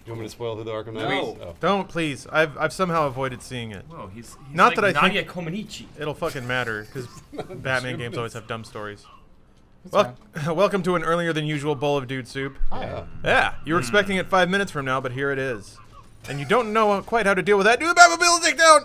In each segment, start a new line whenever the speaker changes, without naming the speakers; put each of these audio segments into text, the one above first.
You want me to spoil who the Arkham Knight
No.
is? Oh.
Don't, please. I've somehow avoided seeing it.
Whoa, he's
Not
like
that I
Nadia
think
Comaneci.
it'll fucking matter, because Batman games always have dumb stories.
That's
Well,
fine.
welcome to an earlier than usual bowl of dude soup.
Yeah.
Yeah, you were expecting it 5 minutes from now, but here it is. And you don't know quite how to deal with that. Do the Batmobile takedown!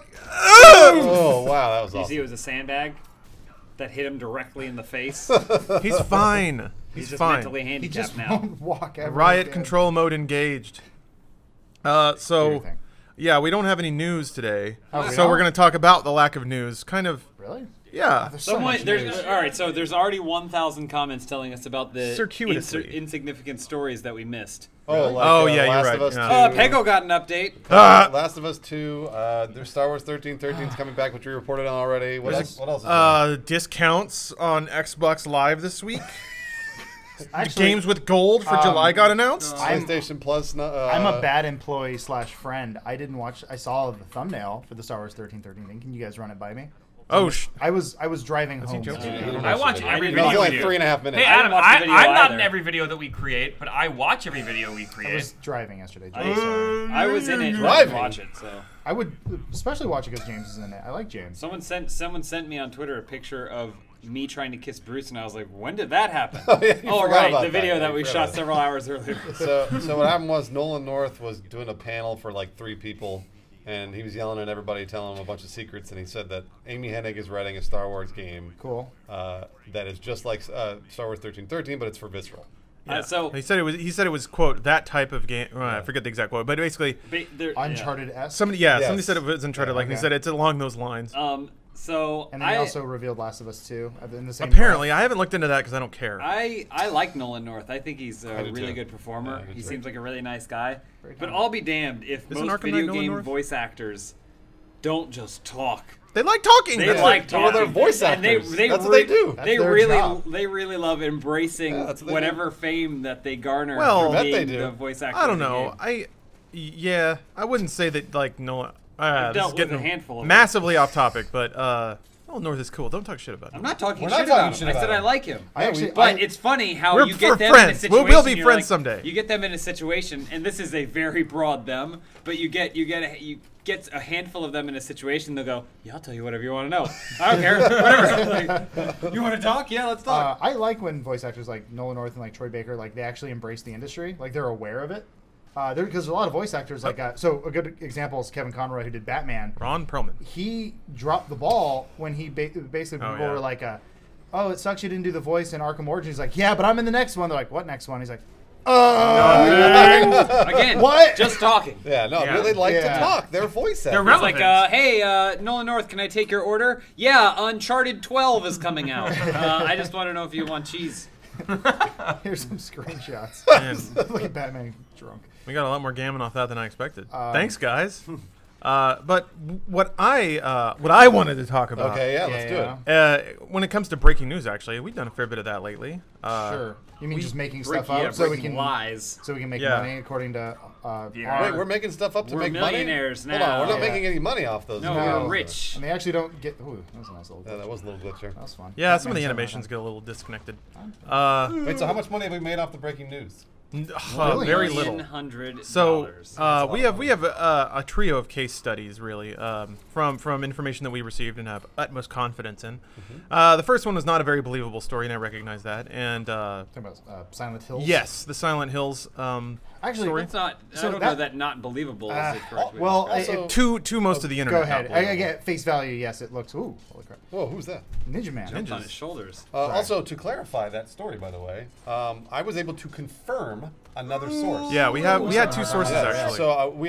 Oh, wow, that was
You see,
awesome.
it was a sandbag that hit him directly in the face.
He's fine.
He's just
fine.
mentally
He
handicapped
just
now.
won't walk ever
Riot
again.
control mode engaged.
Do your
So,
thing.
yeah, we don't have any news today.
Oh, we
So
don't?
we're going to talk about the lack of news. Kind of,
Really?
yeah.
There's so
Someone,
much
there's
news.
all right. So there's already 1,000 comments telling us about the
Circuitously.
insignificant stories that we missed.
Oh, like,
Oh, yeah, you're
Last
right,
of Us
yeah.
2.
Pego got an update.
Last of Us 2. There's Star Wars 1313 is coming back, which we reported on already. What else? What else is there?
Discounts on Xbox Live this week.
Actually,
Games with gold for July got announced.
PlayStation Plus.
I'm a bad employee / friend. I didn't watch. I saw the thumbnail for the Star Wars 1313 thing. Can you guys run it by me?
Oh,
I was driving home.
joking?
I watch every
It's
video
only
we do.
3.5 minutes.
Hey, Adam,
watch the video
I'm not
either.
in every video that we create, but I watch every video we
I
create.
was driving yesterday.
I-
Sorry.
I was in it. But I
Driving.
didn't watch it. So
I would especially watch it because James is in it. I like James.
someone sent me on Twitter a picture of me trying to kiss Bruce, and I was like, when did that happen?
Oh, yeah, you
oh
forgot
right,
about
the video that
You
we
forgot
shot
about it.
several hours earlier.
So what happened was Nolan North was doing a panel for like 3 people, and he was yelling at everybody, telling them a bunch of secrets, and he said that Amy Hennig is writing a Star Wars game
Cool.
that is just like Star Wars 1313, but it's for Visceral.
So
He said it was quote that type of game. I forget the exact quote, but basically
Uncharted S.
somebody
Yes.
said it was Uncharted.
Yeah,
Like he
okay.
said, it's along those lines.
So
And then he also revealed Last of Us 2 in the same.
Apparently, I haven't looked into that because I don't care.
I like Nolan North. I think he's a
do
really
too.
good performer.
Yeah,
he
he's
seems
great.
like a really nice guy.
Very
But
kind.
I'll be damned if
Isn't
most
Arkham Knight
video
Nolan
game
North?
voice actors don't just talk.
They like talking.
They
That's
like
it.
talking.
they're voice
And
actors. That's what they do.
That's
They
their
really,
job.
they really love embracing
Yeah, that's what they
whatever fame that they garner.
Well,
from
I bet
being
they do.
The voice actor.
I don't
of the
know.
game.
I wouldn't say that like no.
I've
This
dealt
is
with
getting
a handful of them.
massively off topic, but oh, North is cool. Don't talk shit about him.
I'm not talking
We're
shit
not talking
about him.
shit
I
about
said
him.
I like him.
I
It's funny how
We're
you get them
friends.
in a
We'll
situation.
be
you're
friends
like-
someday.
You get them in a situation, and this is a very broad them, but you get a handful of them in a situation. They'll go, "Yeah, I'll tell you whatever you want to know. I don't care. Whatever. Like, you want to talk? Yeah, let's talk."
I like when voice actors like Nolan North and like Troy Baker they actually embrace the industry. Like they're aware of it. Because a lot of voice actors so a good example is Kevin Conroy who did Batman.
Ron Perlman.
He dropped the ball when he basically
Oh,
people
yeah.
were like, "Oh, it sucks you didn't do the voice in Arkham Origins." He's like, "Yeah, but I'm in the next one." They're like, "What next one?" He's like,
Again,
What?
just talking.
Yeah, no,
Yeah.
really like to
Yeah.
talk. They're voice actors.
They're
It's like,
relevant.
hey, Nolan North, can I take your order? Yeah, Uncharted 12 is coming out. I just want to know if you want cheese.
Here's some screenshots.
Man,
Look at Batman drunk.
we got a lot more gammon off that than I expected. Thanks, guys. But what I wanted to talk about.
Okay, yeah, let's do
Yeah.
it.
When it comes to breaking news, actually, we've done a fair bit of that lately.
Sure. You mean just making stuff
Yeah,
up so we
breaking
can
lies.
make
Yeah.
money according to
Yeah.
Wait, we're making stuff up to
We're
make money?
millionaires
Hold on, we're
now.
not making any money off those.
No,
No.
we're rich.
and they actually don't get. Ooh, that was a nice little.
Yeah, that was a little glitcher.
That was fun.
Yeah, some of the
Batman's
animations
so
get a little disconnected.
Wait, so how much money have we made off the breaking news?
Really?
Very little.
$1,100.
So we have a trio of case studies, really, from information that we received and have utmost confidence in. The first one was not a very believable story, and I recognize that. And
Talking about Silent Hills.
yes, the Silent Hills
Actually,
story.
That's not.
So
I don't know that not believable is the correct way to
well,
describe it.
Also-
to most of the
go
internet.
ahead.
not
I
believable.
get face value. Yes, it looks. Ooh, holy crap!
Whoa, who's that?
Ninja Man.
Jumped on his shoulders.
Also, to clarify that story, by the way, I was able to confirm another source.
Yeah, we had two sources
Yeah,
actually.
so we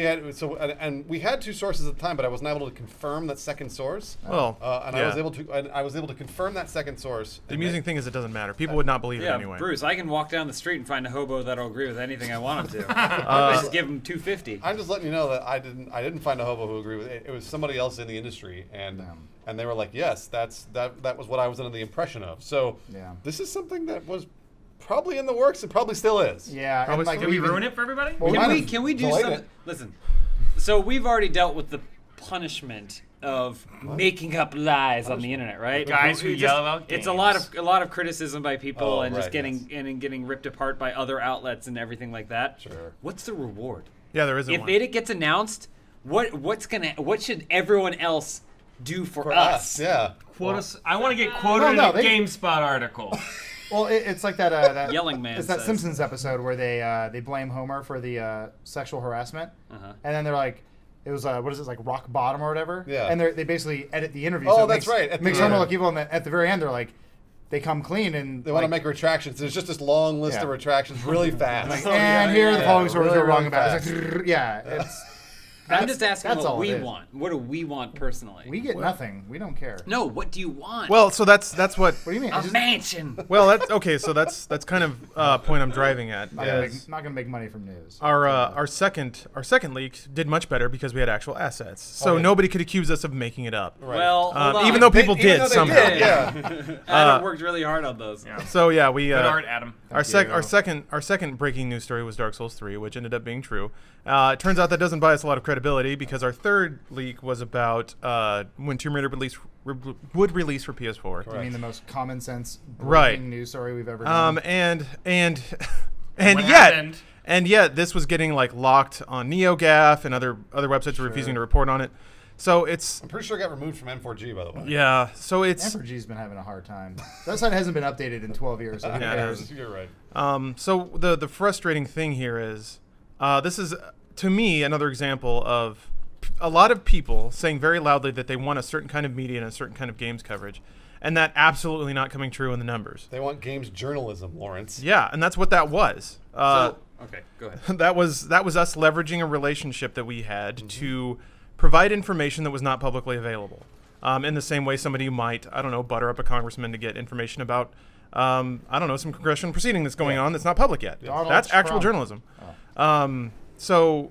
had two sources at the time, but I was not able to confirm that second source.
Well,
And
yeah.
I was able to confirm that second source.
The amusing thing is it doesn't matter. People would not believe it
Yeah,
anyway.
Bruce, I can walk down the street and find a hobo that'll agree with anything I want him to. I just give him $250.
I'm just letting you know that I didn't find a hobo who agreed with it. It was somebody else in the industry, and they were like, yes, that was what I was under the impression of. So
Yeah.
this is something that was probably in the works. It probably still is.
Yeah,
Probably
and like
still-
Can we
even-
ruin it for everybody?
Well,
Can we do
delay
something?
it.
Listen, so we've already dealt with the punishment of making up lies on the internet, right?
Guys who
It's
yell about
It's
games.
a lot of criticism by people
Oh,
and just
right,
getting and getting ripped apart by other outlets and everything like that.
Sure.
What's the reward?
Yeah, there isn't
If
one.
it gets announced, what should everyone else do for us?
Yeah.
I want to get quoted in
no,
a GameSpot article.
Well, it's like that
Yelling Man
It's that
says.
Simpsons episode where they blame Homer for the sexual harassment, and then they're like, it was what is it, like rock bottom or whatever?
Yeah.
And they basically edit the interview.
Oh,
so it
that's
makes,
right, at the
Makes Homer
end.
look evil, and then at the very end they're like, they come clean and
They want to make retractions. There's just this long list
Yeah.
of retractions really fast.
like, and here are the following stories
really,
we're wrong
really
about.
fast.
It's like, yeah, it's.
I'm just asking
that's
what
all it
we
is.
want. What do we want personally?
We get nothing. We don't care.
No, what do you want?
Well, so that's what.
What do you mean?
a
It's just
mansion.
Well, okay. So that's kind of point I'm driving at.
not gonna make money from news.
Our second leak did much better because we had actual assets, so
Okay.
nobody could accuse us of making it up.
Well, hold on.
Even though people
Even
did
though they
somehow.
did, yeah.
Adam worked really hard on those.
Yeah.
So yeah, we
Good art, Adam.
our
you.
second breaking news story was Dark Souls 3, which ended up being true. It turns out that doesn't buy us a lot of credibility because our third leak was about when Tomb Raider would release for PS4.
I mean, the most common sense breaking
Right.
news story we've ever done.
And
What
yet
happened?
and yet this was getting like locked on NeoGAF and other websites were refusing to report on it. So it's
I'm pretty sure it got removed from N4G, by the way.
yeah. So it's
N4G's been having a hard time. That site hasn't been updated in 12 years. So who
Yeah, it
cares?
You're right.
so the frustrating thing here is this is to me another example of a lot of people saying very loudly that they want a certain kind of media and a certain kind of games coverage, and that absolutely not coming true in the numbers.
They want games journalism, Lawrence.
Yeah, and that's what that was.
Okay, go ahead.
that was us leveraging a relationship that we had to provide information that was not publicly available. In the same way somebody might, I don't know, butter up a congressman to get information about, I don't know, some congressional proceeding that's going on that's not public yet.
Donald
That's actual
Trump.
journalism. So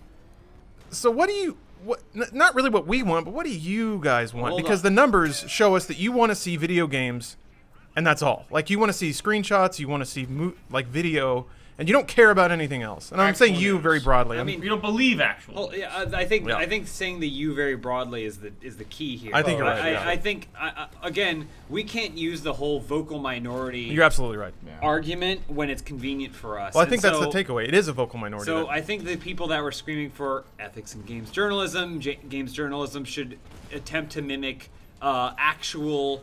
what do you? Not really what we want, but what do you guys want?
Hold
Because
on.
the numbers show us that you want to see video games, and that's all. Like you want to see screenshots, you want to see video, and you don't care about anything else. And I'm saying
Actual
you
news.
very broadly.
I mean,
You don't believe actual.
Well, yeah, I think
Yeah.
I think saying the "you" very broadly is the key here.
I think you're right, yeah.
I think again we can't use the whole vocal minority
you're absolutely right.
argument when it's convenient for us.
Well, I
And
think that's the
so-
takeaway. It is a vocal minority.
So
that-
I think the people that were screaming for ethics in games journalism, games journalism should attempt to mimic actual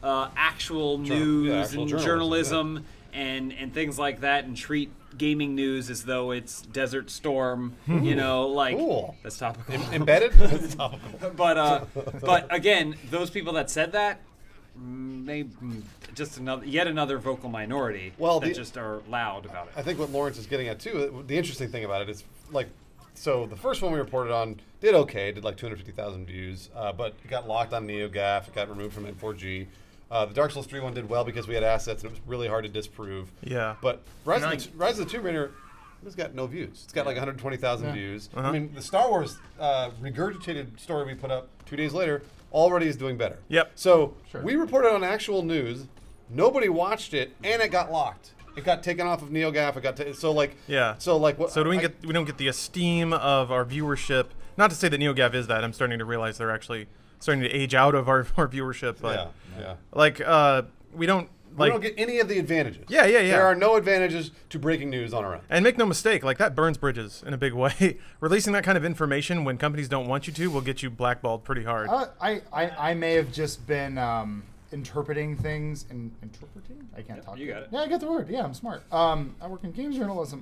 news
actual
and
journalism,
journalism and things like that, and treat gaming news as though it's Desert Storm. You know, like
Cool.
that's topical.
Embedded? That's topical.
But again, those people that said that, they just yet another vocal minority
Well,
that just are loud about it.
I think what Lawrence is getting at too, the interesting thing about it is like, so the first one we reported on did okay, did like 250,000 views, but it got locked on NeoGAF, it got removed from N4G. The Dark Souls 3 one did well because we had assets and it was really hard to disprove.
Yeah.
But Rise
And
of the Tomb Raider has got no views. It's got like 120,000 views.
Uh-huh.
I mean, the Star Wars regurgitated story we put up 2 days later already is doing better.
Yep.
So we reported on actual news. Nobody watched it, and it got locked. It got taken off of NeoGAF. It got so like
Yeah.
So like what?
So we don't get the esteem of our viewership. Not to say that NeoGAF is that. I'm starting to realize they're actually starting to age out of our viewership. But
yeah.
like we don't
We
like.
don't get any of the advantages.
Yeah.
There are no advantages to breaking news on our own.
And make no mistake, like that burns bridges in a big way. Releasing that kind of information when companies don't want you to will get you blackballed pretty hard.
I may have just been interpreting things and interpreting. I can't talk.
you got it.
Yeah, I got the word. Yeah, I'm smart. I work in games journalism.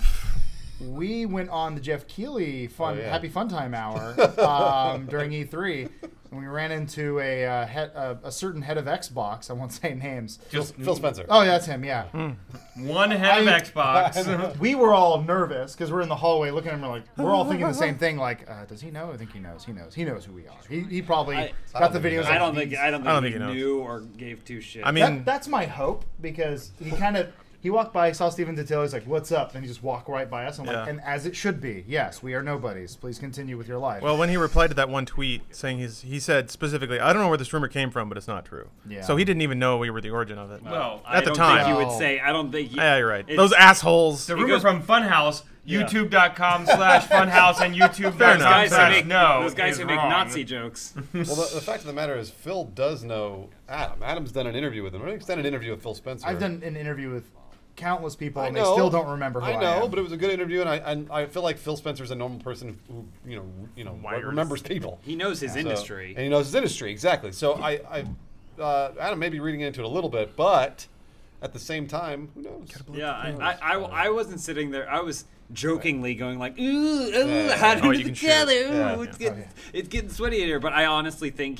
We went on the Jeff Keighley Happy Fun Time Hour during E3, and we ran into a certain head of Xbox. I won't say names.
Phil Spencer.
Oh, yeah, that's him. Yeah.
One head of Xbox.
We were all nervous because we're in the hallway looking at him. We're all thinking the same thing. Like, does he know? I think he knows. He knows who we are. He probably got the videos.
I don't
like,
think I don't
think
think
he
he
knows.
knew or gave two shits.
I mean,
that's my hope because he walked by, saw Steven Detail, he's like, "What's up?" Then he just walked right by us. I'm
Yeah.
like, and as it should be. Yes, we are nobodies. Please continue with your life.
well, when he replied to that one tweet saying he said specifically, I don't know where this rumor came from, but it's not true.
Yeah.
So he didn't even know we were the origin of it.
Well,
I
at the
don't
time.
think you would
No.
say. I don't think.
Yeah, you're right.
it's-
Those assholes.
the rumor
goes-
from Funhaus,
Yeah.
YouTube.com/Funhaus and
Fair
Those guys
enough.
who
YouTube.com/no.
make those guys
is
who make
wrong.
Nazi jokes.
Well, the fact of the matter is, Phil does know Adam. Adam's done an interview with him. I've done an interview with Phil Spencer.
I've done an interview with countless people,
I
and
know.
they still don't remember who I
know,
am.
but it was a good interview, and I feel like Phil Spencer's a normal person who remembers people.
He knows his industry.
And he knows his industry, exactly. So Adam may be reading into it a little bit, but at the same time, who knows?
Yeah, I wasn't sitting there. I was jokingly going like, ooh, how do
you
we
can
together?
share it.
Ooh, it's getting sweaty in here. But I honestly think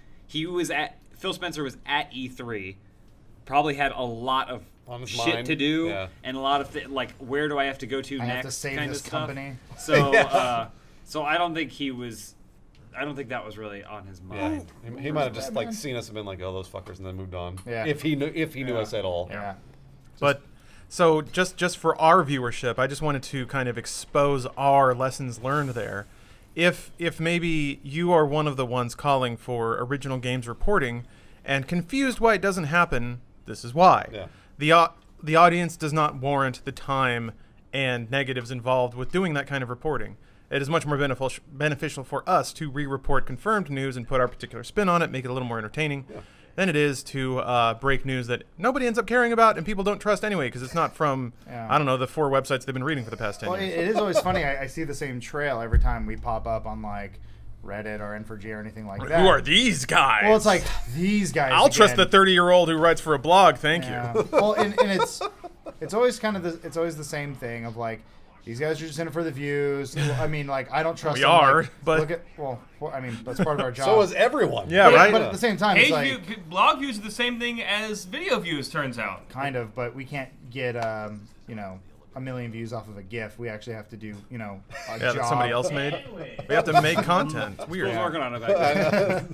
Phil Spencer was at E3, probably had a lot of
On his
shit
mind.
to do,
Yeah.
and a lot of like, where do I have to go to
I
next?
have to save
kind
this
of stuff.
company.
So, so I don't think he was. I don't think that was really on his
Yeah,
mind.
he might have just like seen us and been like, "Oh, those fuckers," and then moved on.
Yeah.
If he knew us at all.
Yeah.
But so just for our viewership, I just wanted to kind of expose our lessons learned there. If maybe you are one of the ones calling for original games reporting and confused why it doesn't happen, this is why.
Yeah.
The audience does not warrant the time and negatives involved with doing that kind of reporting. It is much more beneficial for us to re-report confirmed news and put our particular spin on it, make it a little more entertaining, than it is to break news that nobody ends up caring about and people don't trust anyway because it's not from, I don't know, the 4 websites they've been reading for the past 10
Well,
years.
it is always funny. I see the same trail every time we pop up on like Reddit or N4G or anything like that.
Who are these guys?
Well, it's like these guys.
I'll trust the
again.
30-year-old who writes for a blog. Thank
Yeah.
you.
Well, and it's always kind of it's always the same thing of like, these guys are just in it for the views. I mean, like, I don't trust
We
them.
are,
like,
but-
look at I mean, that's part of our job.
So is everyone.
Yeah, right?
But at the same time, it's like
Blog views are the same thing as video views, turns out.
kind of, but we can't get a million views off of a GIF. We actually have to do a
Yeah,
job.
that somebody else made. We have to make content. It's weird.
Who's working on it back there?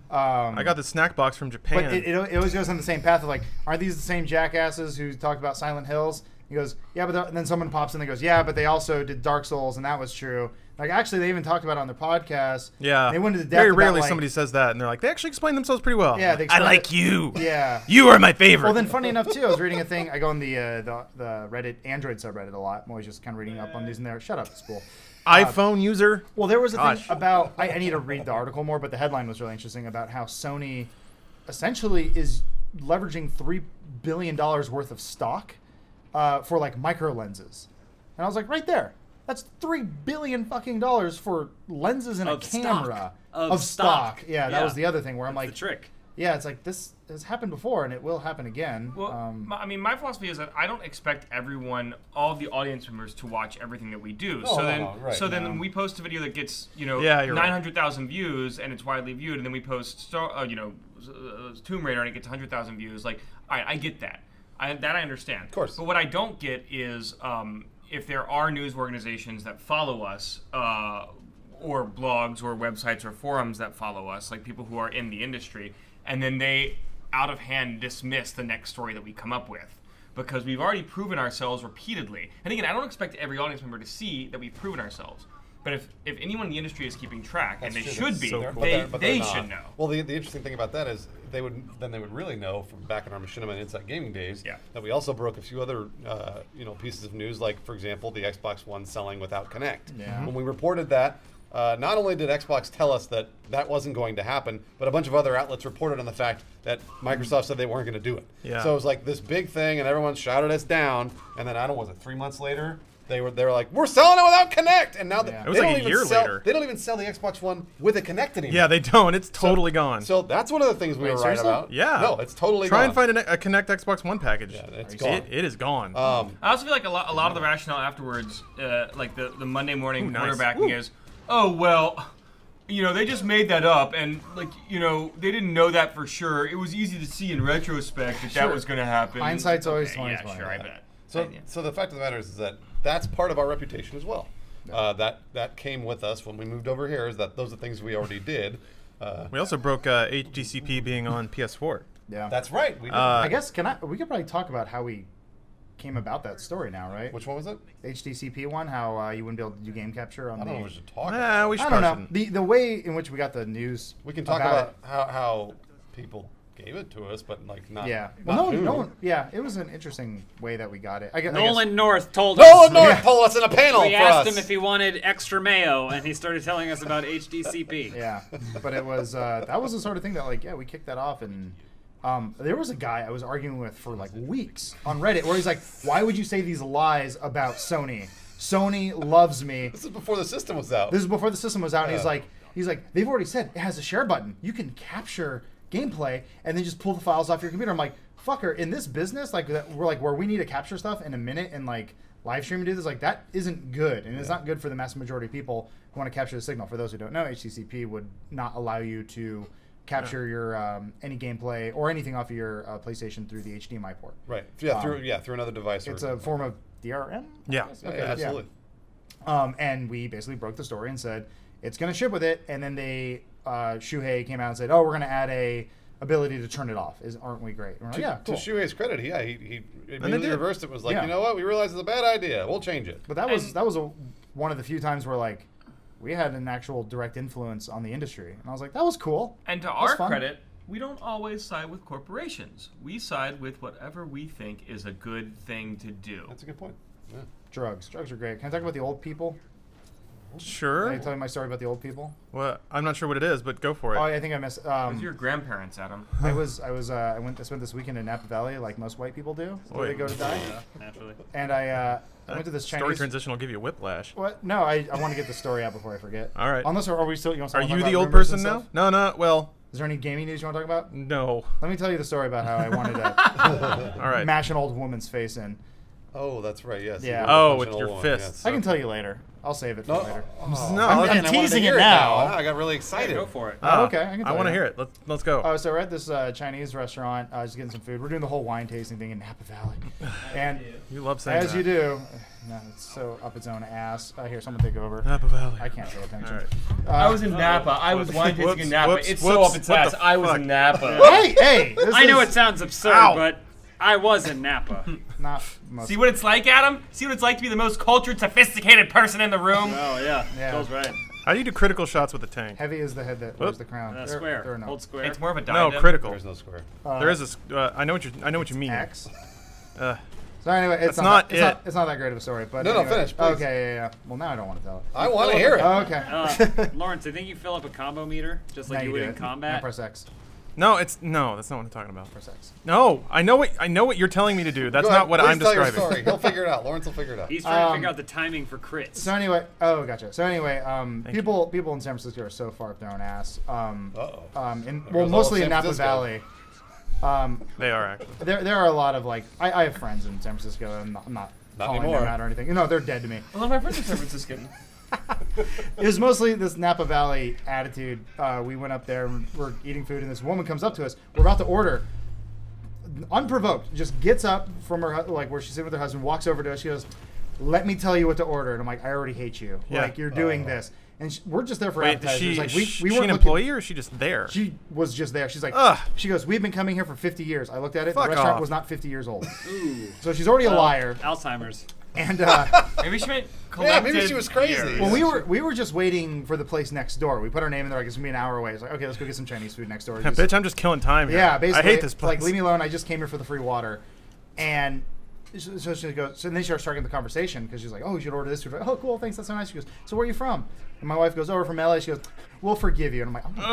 I got the snack box from Japan.
But it always goes on the same path of like, aren't these the same jackasses who talked about Silent Hills? He goes, yeah, but and then someone pops in and goes, yeah, but they also did Dark Souls, and that was true. Like, actually, they even talked about it on their podcast.
Yeah.
They went into depth
Very
about,
rarely
like-
somebody says that, and they're like, they actually explain themselves pretty well.
Yeah, they
I
explain
like
it-
you.
Yeah.
You are my favorite.
Well, then, funny enough, too, I was reading a thing. I go on the Reddit Android subreddit a lot. I'm always just kind of reading up on these in there. Shut up, school.
iPhone user.
Well, there was a
Gosh.
thing about, I need to read the article more, but the headline was really interesting about how Sony essentially is leveraging $3 billion worth of stock for like micro lenses. And I was like, right there. That's $3 billion fucking dollars for lenses and
Of
a
stock.
camera.
Of stock.
Yeah, that
Yeah.
was the other thing where I'm
That's
like,
the trick.
yeah, it's like this has happened before and it will happen again.
Well, my philosophy is that I don't expect everyone, all of the audience members, to watch everything that we do.
No,
Then we post a video that gets
Yeah, you're right.
900,000 views and it's widely viewed, and then we post Tomb Raider and it gets 100,000 views. Like, all right, I get that. I understand. Of
course.
But what I don't get is if there are news organizations that follow us, or blogs or websites or forums that follow us, like people who are in the industry, and then they out of hand dismiss the next story that we come up with because we've already proven ourselves repeatedly. And again, I don't expect every audience member to see that we've proven ourselves. But if anyone in the industry is keeping track, and they
That's true.
should be,
so cool.
But they're
they
not.
should know.
Well, the interesting thing about that is they would really know from back in our Machinima and Inside Gaming days that we also broke a few other pieces of news, like for example the Xbox One selling without Kinect.
Yeah.
When we reported that, not only did Xbox tell us that that wasn't going to happen, but a bunch of other outlets reported on the fact that Microsoft said they weren't going to do it.
Yeah.
So it was like this big thing, and everyone shouted us down. And then was it 3 months later? They were like, we're selling it without Kinect, and now
Yeah.
It was like a year later.
They don't even sell the Xbox One with a Kinect anymore.
Yeah, they don't. It's totally gone.
So that's one of the things we
Wait,
were right
seriously?
about.
Yeah.
No, it's totally
Try
gone.
and find a Kinect Xbox One package.
Yeah, it's
It-
gone.
It is gone.
I also feel like a lot of the rationale afterwards, like the Monday morning
Ooh, nice.
quarterbacking is, oh, well, they just made that up, and they didn't know that for sure. It was easy to see in retrospect that
Sure.
was going to happen.
Hindsight's always
Okay,
20/20.
Yeah, sure, I bet.
So the fact of the matter is that that's part of our reputation as well. That came with us when we moved over here. Is that those are things we already did.
We also broke HDCP being on PS4.
Yeah.
That's right. We did.
I guess we could probably talk about how we came about that story now, right?
Which one was it?
HDCP one, how you wouldn't be able to do game capture on
I
the.
don't know. What we should talk. about.
Nah, we should
I don't know.
probably
The way in which we got the news.
We can talk about how people gave it to us, but like not.
Yeah.
not
Well,
who.
no one. Yeah, it was an interesting way that we got it. I guess,
Nolan North told
Nolan
us.
North
Yeah.
told us in a panel
We
for
asked
us.
him if he wanted extra mayo, and he started telling us about HDCP.
Yeah, but it was that was the sort of thing that we kicked that off in There was a guy I was arguing with for like weeks on Reddit where he's like, why would you say these lies about Sony? Sony loves me.
This is before the system was out.
This is before the system was out. And
Yeah.
he's like, they've already said it has a share button. You can capture gameplay and then just pull the files off your computer. I'm like, fucker, in this business, like we're like where we need to capture stuff in a minute and like live stream and do this, like that isn't good. And it's not good for the mass majority of people who want to capture the signal. For those who don't know, HTTP would not allow you to capture your any gameplay or anything off of your PlayStation through the HDMI port.
Right. Yeah, through another device.
It's a form of DRM?
Yeah.
Yeah, absolutely.
And we basically broke the story and said it's going to ship with it. And then they Shuhei came out and said, "Oh, we're going to add a ability to turn it off. Aren't we great?" And we're like, yeah, cool.
To Shuei's credit, he
they
immediately
did.
reversed it. And was like,
Yeah.
you know what? We realized it's a bad idea. We'll change it.
But that was one of the few times where like we had an actual direct influence on the industry, and I was like, that was cool.
And to
That was
our
fun.
credit, we don't always side with corporations. We side with whatever we think is a good thing to do.
That's a good point. Yeah.
Drugs are great. Can I talk about the old people? Can I
Sure.
tell you my story about the old people?
Well, I'm not sure what it is, but go for it.
Oh, I think I missed.
With your grandparents, Adam.
I spent this weekend in Napa Valley, like most white people do, where they
Oi.
go to die.
Yeah, naturally.
And I went to this
Story
Chinese.
transition will give you whiplash.
What? No, I want to get the story out before I forget.
All right.
Unless are we still? You want to
Are
talk
you
about
the old
rumors
person
and
now?
stuff?
No. Well,
Is there any gaming news you want to talk about?
no.
Let me tell you the story about how I wanted to
All right.
mash an old woman's face in.
Oh, that's right. Yes.
Yeah.
You
Oh,
punch
with
an old
your
woman,
fists.
I can tell you later. I'll save it for
No.
later.
Oh,
No,
I'm
okay.
man, I wanted to
teasing
hear
it now.
I got really excited.
Go for it.
Oh, okay, I can
I
tell
want to
you.
hear it. Let's go.
Oh, so we're at this Chinese restaurant, just getting some food. We're doing the whole wine tasting thing in Napa Valley, and
You love saying
as
that.
you do, no, it's so up its own ass. Here, someone take over.
Napa Valley.
I can't pay attention.
All right.
I was in Napa. I was wine tasting
Whoops,
in Napa.
whoops,
It's
whoops.
so up its
What
ass.
the
I was
fuck?
in Napa.
Hey, this
I know
is
it sounds absurd,
Ow.
but I was in Napa.
not most.
See what it's like, Adam? See what it's like to be the most cultured, sophisticated person in the room?
Oh yeah,
Yeah.
Phil's right.
How do you do critical shots with a tank?
Heavy is the head that wears the crown.
Uh,
There-
square.
there are no-
Hold square.
It's more of a
No,
diadem.
critical.
There's no square.
There is a. I know what you mean.
X.
Uh,
So anyway, it's
That's
not,
not
it's not
it.
it's not that great of a story, but
No,
anyway.
finish, please.
Okay, yeah. Well, now I don't want to tell it.
I want to hear it.
Okay.
Lawrence, I think you fill up a combo meter just like
Now
you would
do
in
it. Now
combat.
press X.
no, that's not what I'm talking about.
Press X.
No, I know what you're telling me to do. That's
Go
not
ahead,
what
please
I'm
tell your
describing.
story. He'll figure it out. Lawrence will figure it out.
He's trying to
Um,
figure out the timing for crits.
So anyway, gotcha. So anyway, people in San Francisco are so far up their own ass.
Uh-oh.
Well,
Result
mostly
of
in
San
Napa
Francisco.
Valley.
They are actually.
There are a lot of like I have friends in San Francisco. And I'm not calling
anymore.
them out or anything. No, they're dead to me.
I love my friends in San Francisco.
It was mostly this Napa Valley attitude. We went up there and we're eating food, and this woman comes up to us. We're about to order, unprovoked, just gets up from her like where she's sitting with her husband, walks over to us. She goes, "Let me tell you what to order." And I'm like, "I already hate you.
Yeah.
Like you're doing this." And we're just there for
Wait, is
appetizers.
she
Like
is she
weren't
an
looking-
employee or is she just there?
She was just there. She's like,
Ugh.
she goes, "We've been coming here for 50 years." I looked at it.
Fuck
the restaurant
off.
was not 50 years old.
Ooh.
So she's already a liar.
Alzheimer's.
And
Maybe she meant
Yeah, maybe
collective
she was crazy.
years.
well, we were just waiting for the place next door. We put our name in there. Like it's gonna be an hour away. It's like, okay, let's go get some Chinese food next door.
Yeah,
Just-
bitch, I'm just killing time here.
Yeah, basically.
I hate this place.
Like, leave me alone. I just came here for the free water. And so she goes, so then she starts starting the conversation because she's like, "Oh, you should order this food." Oh, cool, thanks, that's so nice. She goes, "So where are you from?" And my wife goes, "Oh, we're from LA." She goes, "We'll forgive you." And I'm like, "I'm gonna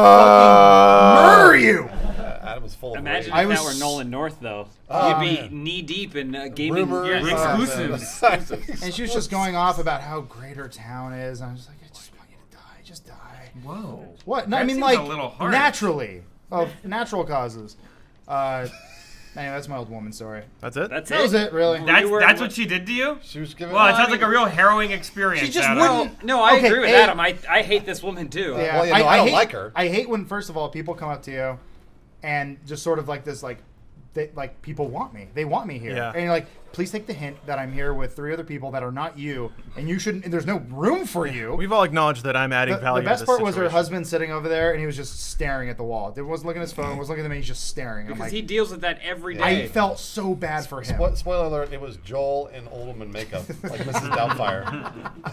murder you."
Adam was full of
Imagine
rage.
if
I
that
was-
were Nolan North, though.
Oh,
You'd be
man.
knee deep in gaming
Rumors.
exclusives.
And she was just going off about how great her town is. And I'm just like, "I just want you to die. Just die."
Whoa.
What? No, I
That
mean,
seems
like,
a little harsh.
naturally, of natural causes. Anyway, that's my old woman story.
That's it.
That's
That was it, really.
You were-
That's what she did to you?
She was giving.
Well, it
I
sounds
mean-
like a real harrowing experience.
She just
Adam.
wouldn't-
No, I
Okay,
agree with
hey.
Adam. I hate this woman too.
Yeah,
Well, yeah, no, I don't
hate,
like her.
I hate when, first of all, people come up to you and just sort of like this, like people want me. They want me here.
Yeah.
And you're like, please take the hint that I'm here with 3 other people that are not you, and you shouldn't. And there's no room for you.
We've all acknowledged that I'm adding
The
value.
best
to this
part was her
situation.
husband sitting over there, and he was just staring at the wall. He wasn't looking at his phone. Wasn't looking at me. He's just staring. I'm
Because
like,
he deals with that every
Yeah.
day.
I felt so bad for him.
Spoiler alert! It was Joel in old woman makeup, like Mrs. Doubtfire.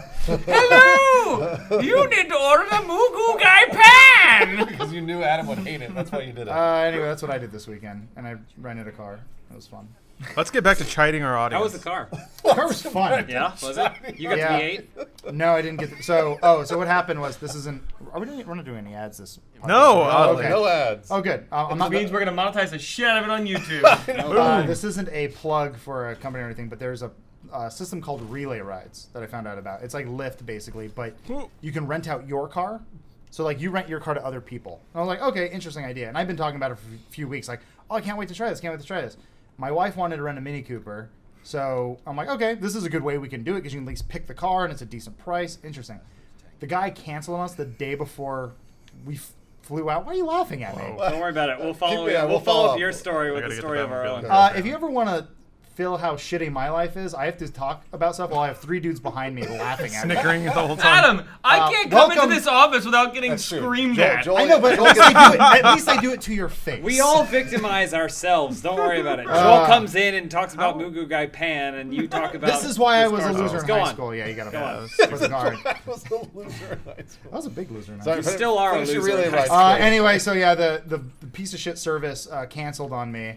Hello! You need to order the Moo Guy pan!
Because you knew Adam would hate it. That's why you did it.
Anyway, that's what I did this weekend, and I rented a car. It was fun.
Let's get back to chiding our audience.
How was the car?
The car was fun.
Yeah, was it? You got
Yeah.
the V8?
No, I didn't get. So what happened was this isn't. We're not doing any ads this.
No,
podcast.
okay.
No ads.
Oh, good. I'm
That
not.
means we're gonna monetize the shit out of it on YouTube.
This isn't a plug for a company or anything, but there's a system called Relay Rides that I found out about. It's like Lyft basically, but you can rent out your car. So like you rent your car to other people. And I was like, okay, interesting idea. And I've been talking about it for a few weeks. Like, oh, I can't wait to try this. Can't wait to try this. My wife wanted to rent a Mini Cooper, so I'm like, okay, this is a good way we can do it because you can at least pick the car and it's a decent price. Interesting. The guy canceled on us the day before we flew out. Why are you laughing at me?
Don't worry about it. We'll follow.
Yeah,
we'll
we'll
follow
follow
up
up.
your story with
gotta
the
get
story
the
of our own.
Batmobile.
If you ever want to feel how shitty my life is, I have to talk about stuff while I have 3 dudes behind me laughing at me.
Snickering the whole time.
Adam, I can't come into
welcome-
this office without getting
That's true.
screamed
Joel-
at.
Joel-
I know, but
Joel
at least, they do it, at least they do it to your face.
We all victimize ourselves. Don't worry about it. Joel comes in and talks about Mugu Guy Pan, and you talk about.
This is why I
this
was a
car
loser
sales.
in
Go
high
on.
school. Yeah, you got to
on.
work hard.
I was a loser in high school.
I was a big loser in high
Sorry,
school.
You still are a
finish your
loser
relay
in high
rides
school.
straight.
Anyway, so yeah, the piece of shit service canceled on me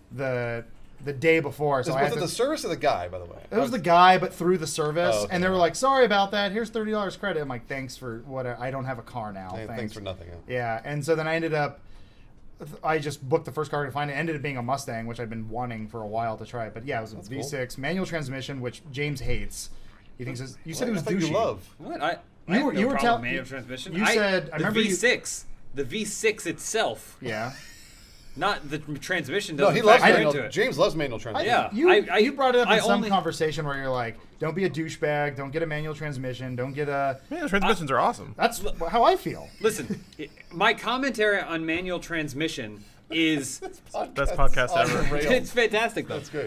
the day before. So I
Was
had
it
to,
the service of the guy, by the way?
it was the guy, but through the service,
Oh, okay.
and they were like, "Sorry about that. Here's $30 credit." I'm like, "Thanks for what? I don't have a car now.
Hey,
Thanks."
thanks for nothing.
Yeah, and so then I ended up. I just booked the first car to find it. Ended up being a Mustang, which I've been wanting for a while to try. But yeah, it was a
That's
V6 manual transmission, which James hates. He thinks you said it was
I think
douchey.
you love.
What? I
You
have
were-
no
you were
problem
tell-
with manual transmission.
you said- I
the
remember you-
V6. The V6 itself,
Yeah.
not the transmission.
No,
Doesn't
he loves
factor
manual.
into it.
James loves manual transmission.
Yeah.
You brought it up
I
in some
only-
conversation where you're like, "Don't be a douchebag. Don't get a manual transmission. Don't get a."
Man, transmissions are awesome.
That's how I feel.
Listen, my commentary on manual transmission is
Best podcast
off the
ever.
rails.
it's fantastic though.
That's great.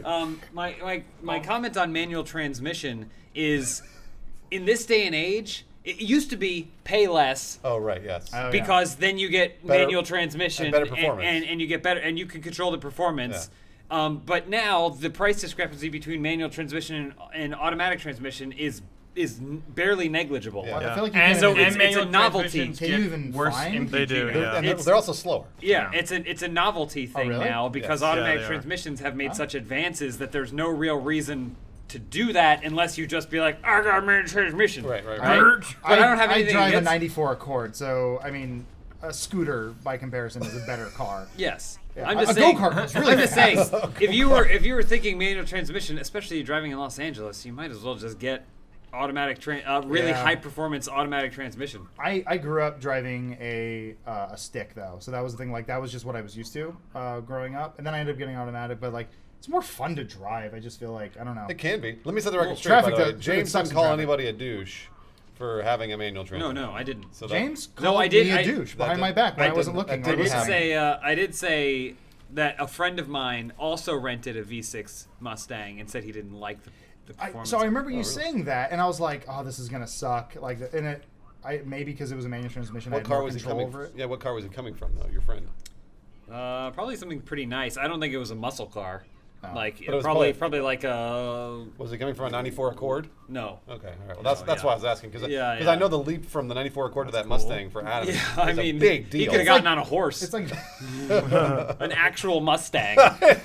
My comment on manual transmission is in this day and age, it used to be pay less
Oh right, yes.
Oh, yeah.
because then you get
Better-
manual transmission
and better performance.
and you get better and you can control the performance. But now the price discrepancy between manual transmission and automatic transmission is barely negligible.
Yeah.
I feel like you
And
can't
so
even-
it's a
manual
novelty.
transmissions
Can you
get
even
worse
find?
MPG
They do,
now.
yeah.
And
It's-
they're also slower.
Yeah,
Yeah.
it's a novelty thing
really?
now because
Yes.
automatic
Yeah, they are.
transmissions have made such advances that there's no real reason to do that unless you just be like, I got a manual transmission.
Right.
But I don't have anything
I drive a
against-
94 Accord, so I mean, a scooter by comparison is a better car.
Yes.
Yeah.
I'm just
A
saying.
go-kart was really
I'm just saying.
fast.
If you were thinking manual transmission, especially driving in Los Angeles, you might as well just get automatic really
Yeah.
high performance automatic transmission.
I grew up driving a stick though, so that was the thing. Like that was just what I was used to growing up, and then I ended up getting automatic. But like, it's more fun to drive. I just feel like I don't know.
It can be. Let me set the record
Well,
straight. By
traffic
the way.
does-
James
sucks
didn't
in
call
traffic.
anybody a douche for having a manual
No,
transmission.
I didn't.
So that-
James
No,
called
I did-
me a
I-
douche
that
behind
did-
my back when
I
I wasn't
didn't-
looking.
that
or
didn't
listening.
happen.
I did say that a friend of mine also rented a V6 Mustang and said he didn't like the performance.
So I remember you
really?
saying that, and I was like, "Oh, this is gonna suck." Like, and it, maybe because it was a manual transmission, I
What
had
car
more
was he
control
coming?
over it.
Yeah, what car was he coming from though? Your friend.
Probably something pretty nice. I don't think it was a muscle car.
Oh.
Like
But it was
probably like a
Was he coming from a '94 Accord?
no.
Okay, all right. Well, that's
No,
that's
yeah.
why I was asking because
Yeah,
I
yeah.
know the leap from the '94 Accord to that
cool.
Mustang for Adam.
Yeah,
is
I
a
mean,
big
he
deal.
could have gotten on a horse.
It's like
An actual Mustang.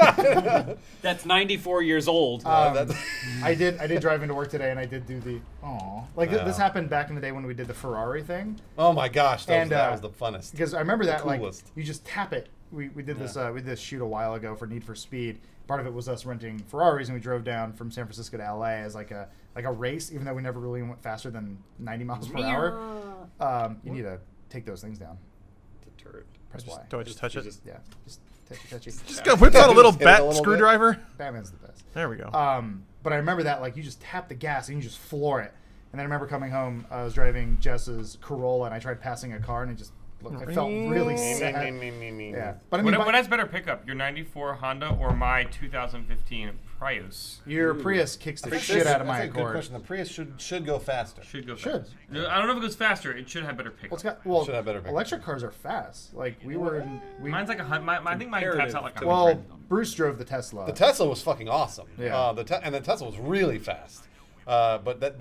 That's 94 years old.
That's-
I did drive into work today, and I did do the like
Wow.
this happened back in the day when we did the Ferrari thing.
oh my gosh, that,
And,
that was the funnest.
Because I remember that, like,
coolest.
you just tap it. We did this we did this shoot a while ago for Need for Speed. Part of it was us renting Ferraris, and we drove down from San Francisco to LA as like a race, even though we never really went faster than 90 miles per hour. You need to take those things down. Press Y.
Do I just touch it?
Yeah, just touchy.
Just go whip out a little
Hit it a
bat
little bit.
screwdriver.
Batman's the best.
There we go.
But I remember that, like, you just tap the gas and you just floor it. And then I remember coming home, I was driving Jess's Corolla, and I tried passing a car, and it just looked, I felt really sad. Yeah, but I mean,
What has better pickup, your '94 Honda or my 2015 Prius?
your Prius kicks the
I think
shit
this-
out of
that's
my
a good
Accord.
question. The Prius should go faster.
Should go
Should.
fast. I don't know if it goes faster. It should have better pickup.
Well, it's got well,
Should have better pickup.
electric cars are fast. Like we were in,
Mine's like I think mine taps out like a
well,
100.
Bruce drove the Tesla.
The Tesla was fucking awesome.
Yeah.
And the Tesla was really fast. But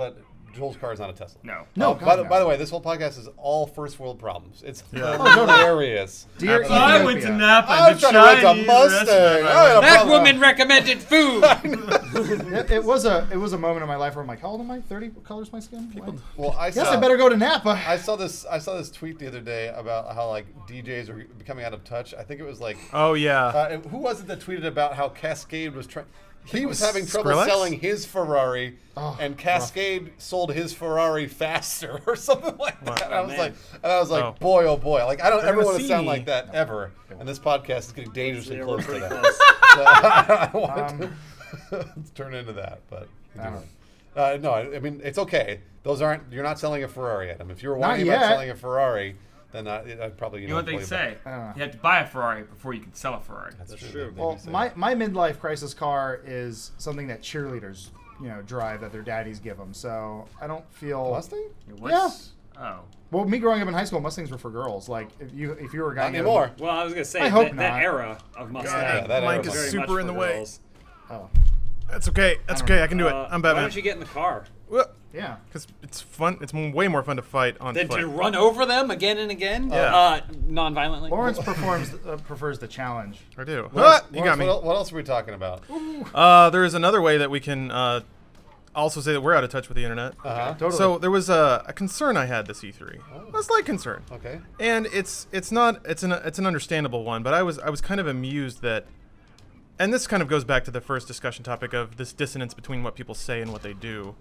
Joel's car is not a Tesla.
No.
No,
By
God,
the way, this whole podcast is all first world problems. It's
Oh, no.
hilarious.
Dear
So I went to
Ethiopia.
Napa.
I was trying to rent a Mustang.
That woman recommended food.
It was a moment in my life where I'm like, how old am I? 30? What color's my skin?
Well, I
Guess I better go to Napa.
I saw this tweet the other day about how like DJs are becoming out of touch. I think it was like
Oh yeah.
who was it that tweeted about how Cascade was trying. He was having trouble
Skrillex?
selling his Ferrari,
Oh,
and Cascade sold his Ferrari faster, or something like that. And I was
man.
like,
Oh.
boy, oh boy! Like I don't
They're
ever
gonna
want to
see
sound
me.
like that ever. And this podcast is getting dangerously
Yeah, we're
close to
pretty
that.
close.
So I don't want to turn into that, but no, I mean it's okay. Those aren't. You're not selling a Ferrari at them. If you were whining about
yet.
selling a Ferrari, then I'd probably
You know what they
pull you
say?
back.
You have to buy a Ferrari before you can sell a Ferrari.
That's
That's
true.
true.
They
Well,
do say
my
that.
midlife crisis car is something that cheerleaders, drive that their daddies give them. So I don't feel.
Mustang?
What's, Oh.
Well, me growing up in high school, Mustangs were for girls. Like if you were a guy.
Not anymore.
Well, I was gonna say
I hope
that
not.
era of Mustang.
Yeah, that
Mike
era
is
was
very much
super in
for
the way.
girls.
Oh,
That's okay. That's okay. I can do it. I'm
Why
Batman.
don't you get in the car?
yeah.
Because it's fun. It's way more fun to fight on
Then
foot.
to run over them again and again,
Yeah.
non-violently.
Lawrence prefers the challenge.
I do.
Lawrence,
You got me.
What else are we talking about?
There is another way that we can also say that we're out of touch with the internet.
Totally.
So there was a concern I had this E3. A slight concern.
Okay.
And it's an understandable one, but I was kind of amused that, and this kind of goes back to the first discussion topic of this dissonance between what people say and what they do.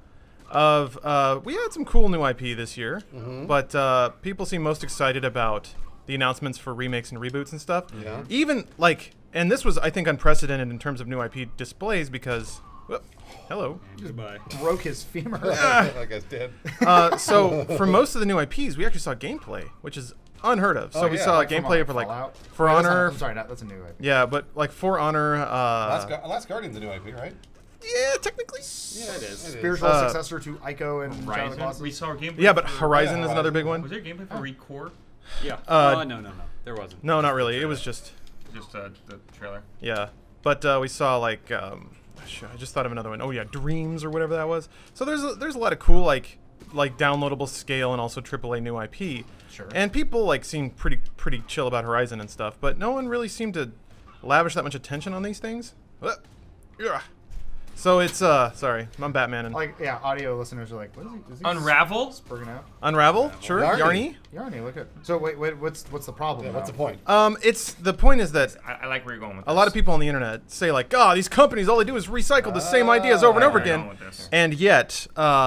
We had some cool new IP this year, but people seem most excited about the announcements for remakes and reboots and stuff.
Yeah.
Even like, and this was I think unprecedented in terms of new IP displays because, whoop, hello.
Goodbye.
broke his femur.
I guess did.
So for most of the new IPs, we actually saw gameplay, which is unheard of. So
Oh,
we
yeah,
saw
like
from,
gameplay for like
Fallout.
For
Wait, that's not-
Honor.
I'm sorry, that's a new IP.
Yeah, but like For Honor.
Last Guardian's a new IP, right?
Yeah, technically.
Yeah, it is.
Spiritual
Uh,
successor to Ico and Shadow of the
Horizon.
Colossus.
We saw gameplay.
Yeah, but
for-
Horizon is
Yeah,
another
Horizon.
big one.
Was there gameplay for Recore?
Yeah.
Uh,
no, there wasn't.
No, not really. It was just
Just the trailer.
yeah. But we saw like I just thought of another one. Oh yeah, Dreams or whatever that was. So there's a lot of cool like downloadable scale and also AAA new IP.
Sure.
And people like seem pretty chill about Horizon and stuff, but no one really seemed to lavish that much attention on these things. Yeah. So it's sorry, I'm Batman and
Like, yeah, audio listeners are like, what is he
Unravel?
spurging out?
Unravel, sure,
Yarny.
Yarny.
Yarny, look at. So wait, what's the problem?
Yeah, what's the
though?
point?
It's the point is that
I like where you're going with
a lot of people on the internet say like, "Oh, these companies all they do is recycle the same ideas over and over
I know
again."
with this.
And yet,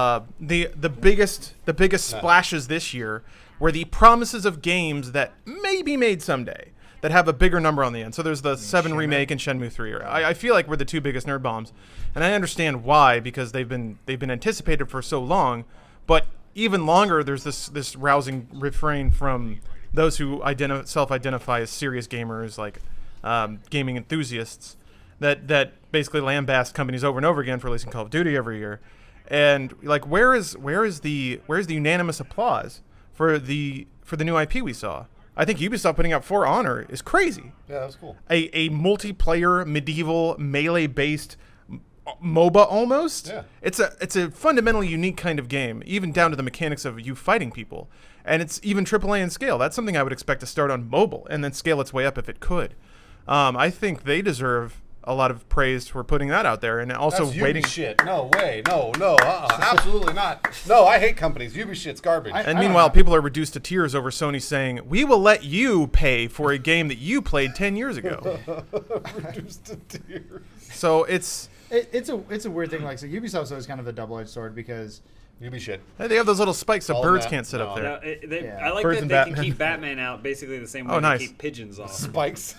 the biggest splashes this year were the promises of games that may be made someday that have a bigger number on the end. So there's the 7 remake and Shenmue 3. I feel like we're the two biggest nerd bombs, and I understand why because they've been anticipated for so long. But even longer, there's this rousing refrain from those who self-identify as serious gamers, like gaming enthusiasts, that basically lambast companies over and over again for releasing Call of Duty every year. And like, where is the unanimous applause for the new IP we saw? I think Ubisoft putting out For Honor is crazy.
Yeah, that was cool.
A multiplayer medieval melee-based MOBA almost.
Yeah.
It's a fundamentally unique kind of game, even down to the mechanics of you fighting people. And it's even AAA in scale. That's something I would expect to start on mobile and then scale its way up if it could. I think they deserve a lot of praise for putting that out there and also
That's
waiting.
Ubi shit. No way. No. Absolutely not. No, I hate companies. Ubi shit's garbage.
And
I
meanwhile,
don't know.
people are reduced to tears over Sony saying, "We will let you pay for a game that you played 10 years ago."
Reduced to tears.
So it's
It's a weird thing. Like, so Ubisoft's always kind of a double-edged sword because
Ubi shit.
they have those little spikes so
All
birds
that-
can't sit up
no.
there.
No,
Yeah.
I like
Birds
that
and
they
Batman.
can keep Batman out basically the same way
Oh, nice.
they keep pigeons off.
Spikes.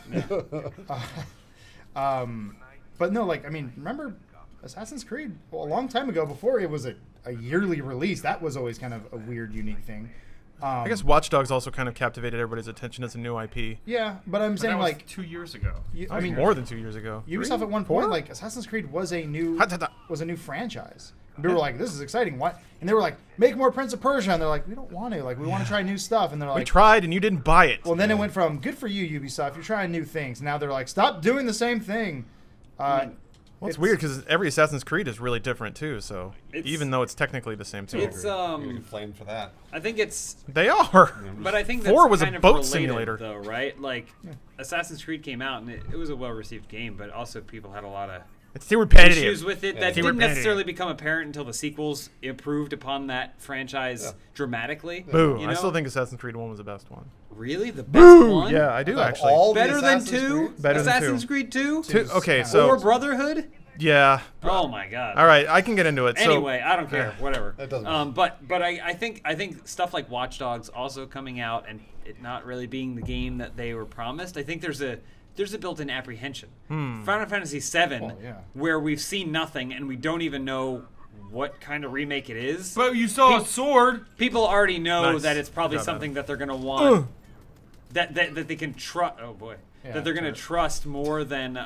But no, like, I mean, remember Assassin's Creed? Well, a long time ago, before it was a yearly release, that was always kind of a weird, unique thing.
I guess Watch Dogs also kind of captivated everybody's attention as a new IP.
Yeah, but I'm
But
saying,
that was
like,
2 years ago.
I mean,
More than 2 years ago.
Ubisoft at one point, like, Assassin's Creed was a new franchise. People were like, this is exciting. What? And they were like, make more Prince of Persia. And they're like, we don't want to. Like, we want to try new stuff. And they're
We
like,
tried and you didn't buy it.
well, then it went from, good for you, Ubisoft. You're trying new things. Now they're like, stop doing the same thing.
Well, Well, it's weird because every Assassin's Creed is really different too. So even though it's technically the same thing,
It's
You're getting flamed for that.
I think it's.
they are.
But I think that's
4 was a
kind of
boat
related,
simulator.
though, right? Like, Assassin's Creed came out and it was a well-received game, but also people had a lot of
It's too repetitive.
issues with it
Yeah.
that
Too
didn't
repetitive.
necessarily become apparent until the sequels improved upon that franchise dramatically.
Boo!
You
I still
know?
think Assassin's Creed 1 was the best one.
Really, the best
Boo!
one?
Yeah, I do
Of
actually.
all the
Better than
Assassin's
2?
Creed?
Better than
Assassin's
2.
Creed 2?
Okay,
Or
so
Or Brotherhood?
yeah.
Oh my god.
All right, I can get into it.
Anyway, I don't care. Whatever.
That doesn't matter.
But I think stuff like Watch Dogs also coming out and it not really being the game that they were promised. I think there's a built-in apprehension. Final Fantasy VII,
Well, yeah.
where we've seen nothing and we don't even know what kind of remake it is.
But you saw a sword.
People already know
Nice.
that it's probably
Good job,
something that they're gonna want. That they can trust. Oh boy,
Yeah,
that they're gonna
right.
trust more than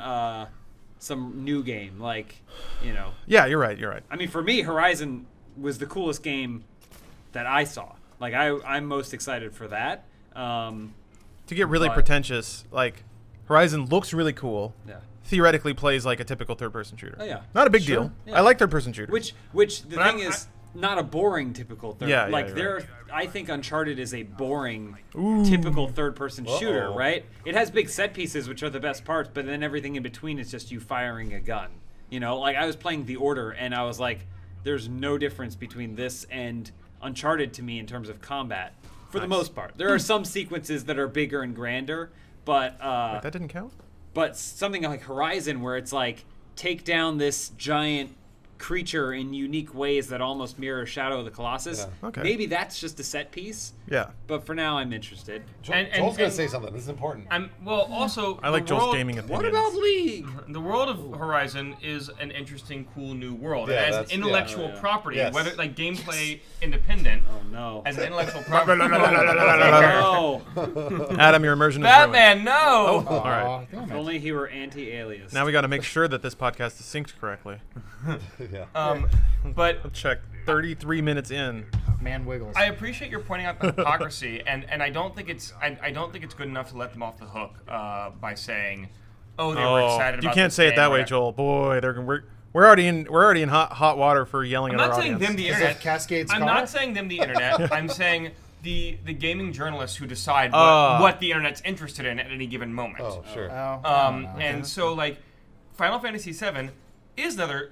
some new game. Like, you know.
Yeah, you're right. You're right.
I mean, for me, Horizon was the coolest game that I saw. Like, I'm most excited for that.
To get really
But-
pretentious, like Horizon looks really cool.
Yeah.
Theoretically plays like a typical third-person shooter.
Oh, yeah.
Not a big
Sure,
deal.
yeah.
I like third-person shooters.
Which the
But
thing
I'm-
is, not a boring typical third.
Yeah, yeah,
like
you're
there, I think Uncharted is a boring
Ooh.
typical third-person shooter.
Uh-oh.
Right? It has big set pieces, which are the best parts, but then everything in between is just you firing a gun. You know, like I was playing The Order, and I was like, "There's no difference between this and Uncharted to me in terms of combat." For the most part, there are some sequences that are bigger and grander, but
Wait, that didn't count?
but something like Horizon, where it's like take down this giant creature in unique ways that almost mirror Shadow of the Colossus.
Yeah.
Okay.
Maybe that's just a set piece,
Yeah.
but for now I'm interested.
And-
Joel's gonna
and-
say something. This is important.
Also,
I like
the
Joel's
world-
gaming opinions.
What about League?
The world of Horizon is an interesting, cool new world.
Yeah,
As
that's-
intellectual
yeah.
property,
Yes.
whether like gameplay independent,
Oh no!
as an intellectual property.
No!
Adam, your immersion is ruined.
Batman, no.
All right.
Aw, damn
If
it.
only he were anti-alias.
Now we got to make sure that this podcast is synced correctly.
Yeah.
But
Check 33 minutes in.
Man wiggles.
I appreciate your pointing out the hypocrisy, and I don't think it's I don't think it's good enough to let them off the hook by saying, oh, they were excited.
You
about
can't
this
say it
game,
that way,
whatever.
Joel. Boy, we're already in hot water for yelling
I'm
at our
not saying
audience.
them the
Is
internet.
it Cascade's
I'm
car?
not saying them the internet. I'm saying the gaming journalists who decide
Ah.
what the internet's interested in at any given moment.
Oh, sure.
Oh, I don't know.
And so like Final Fantasy VII is another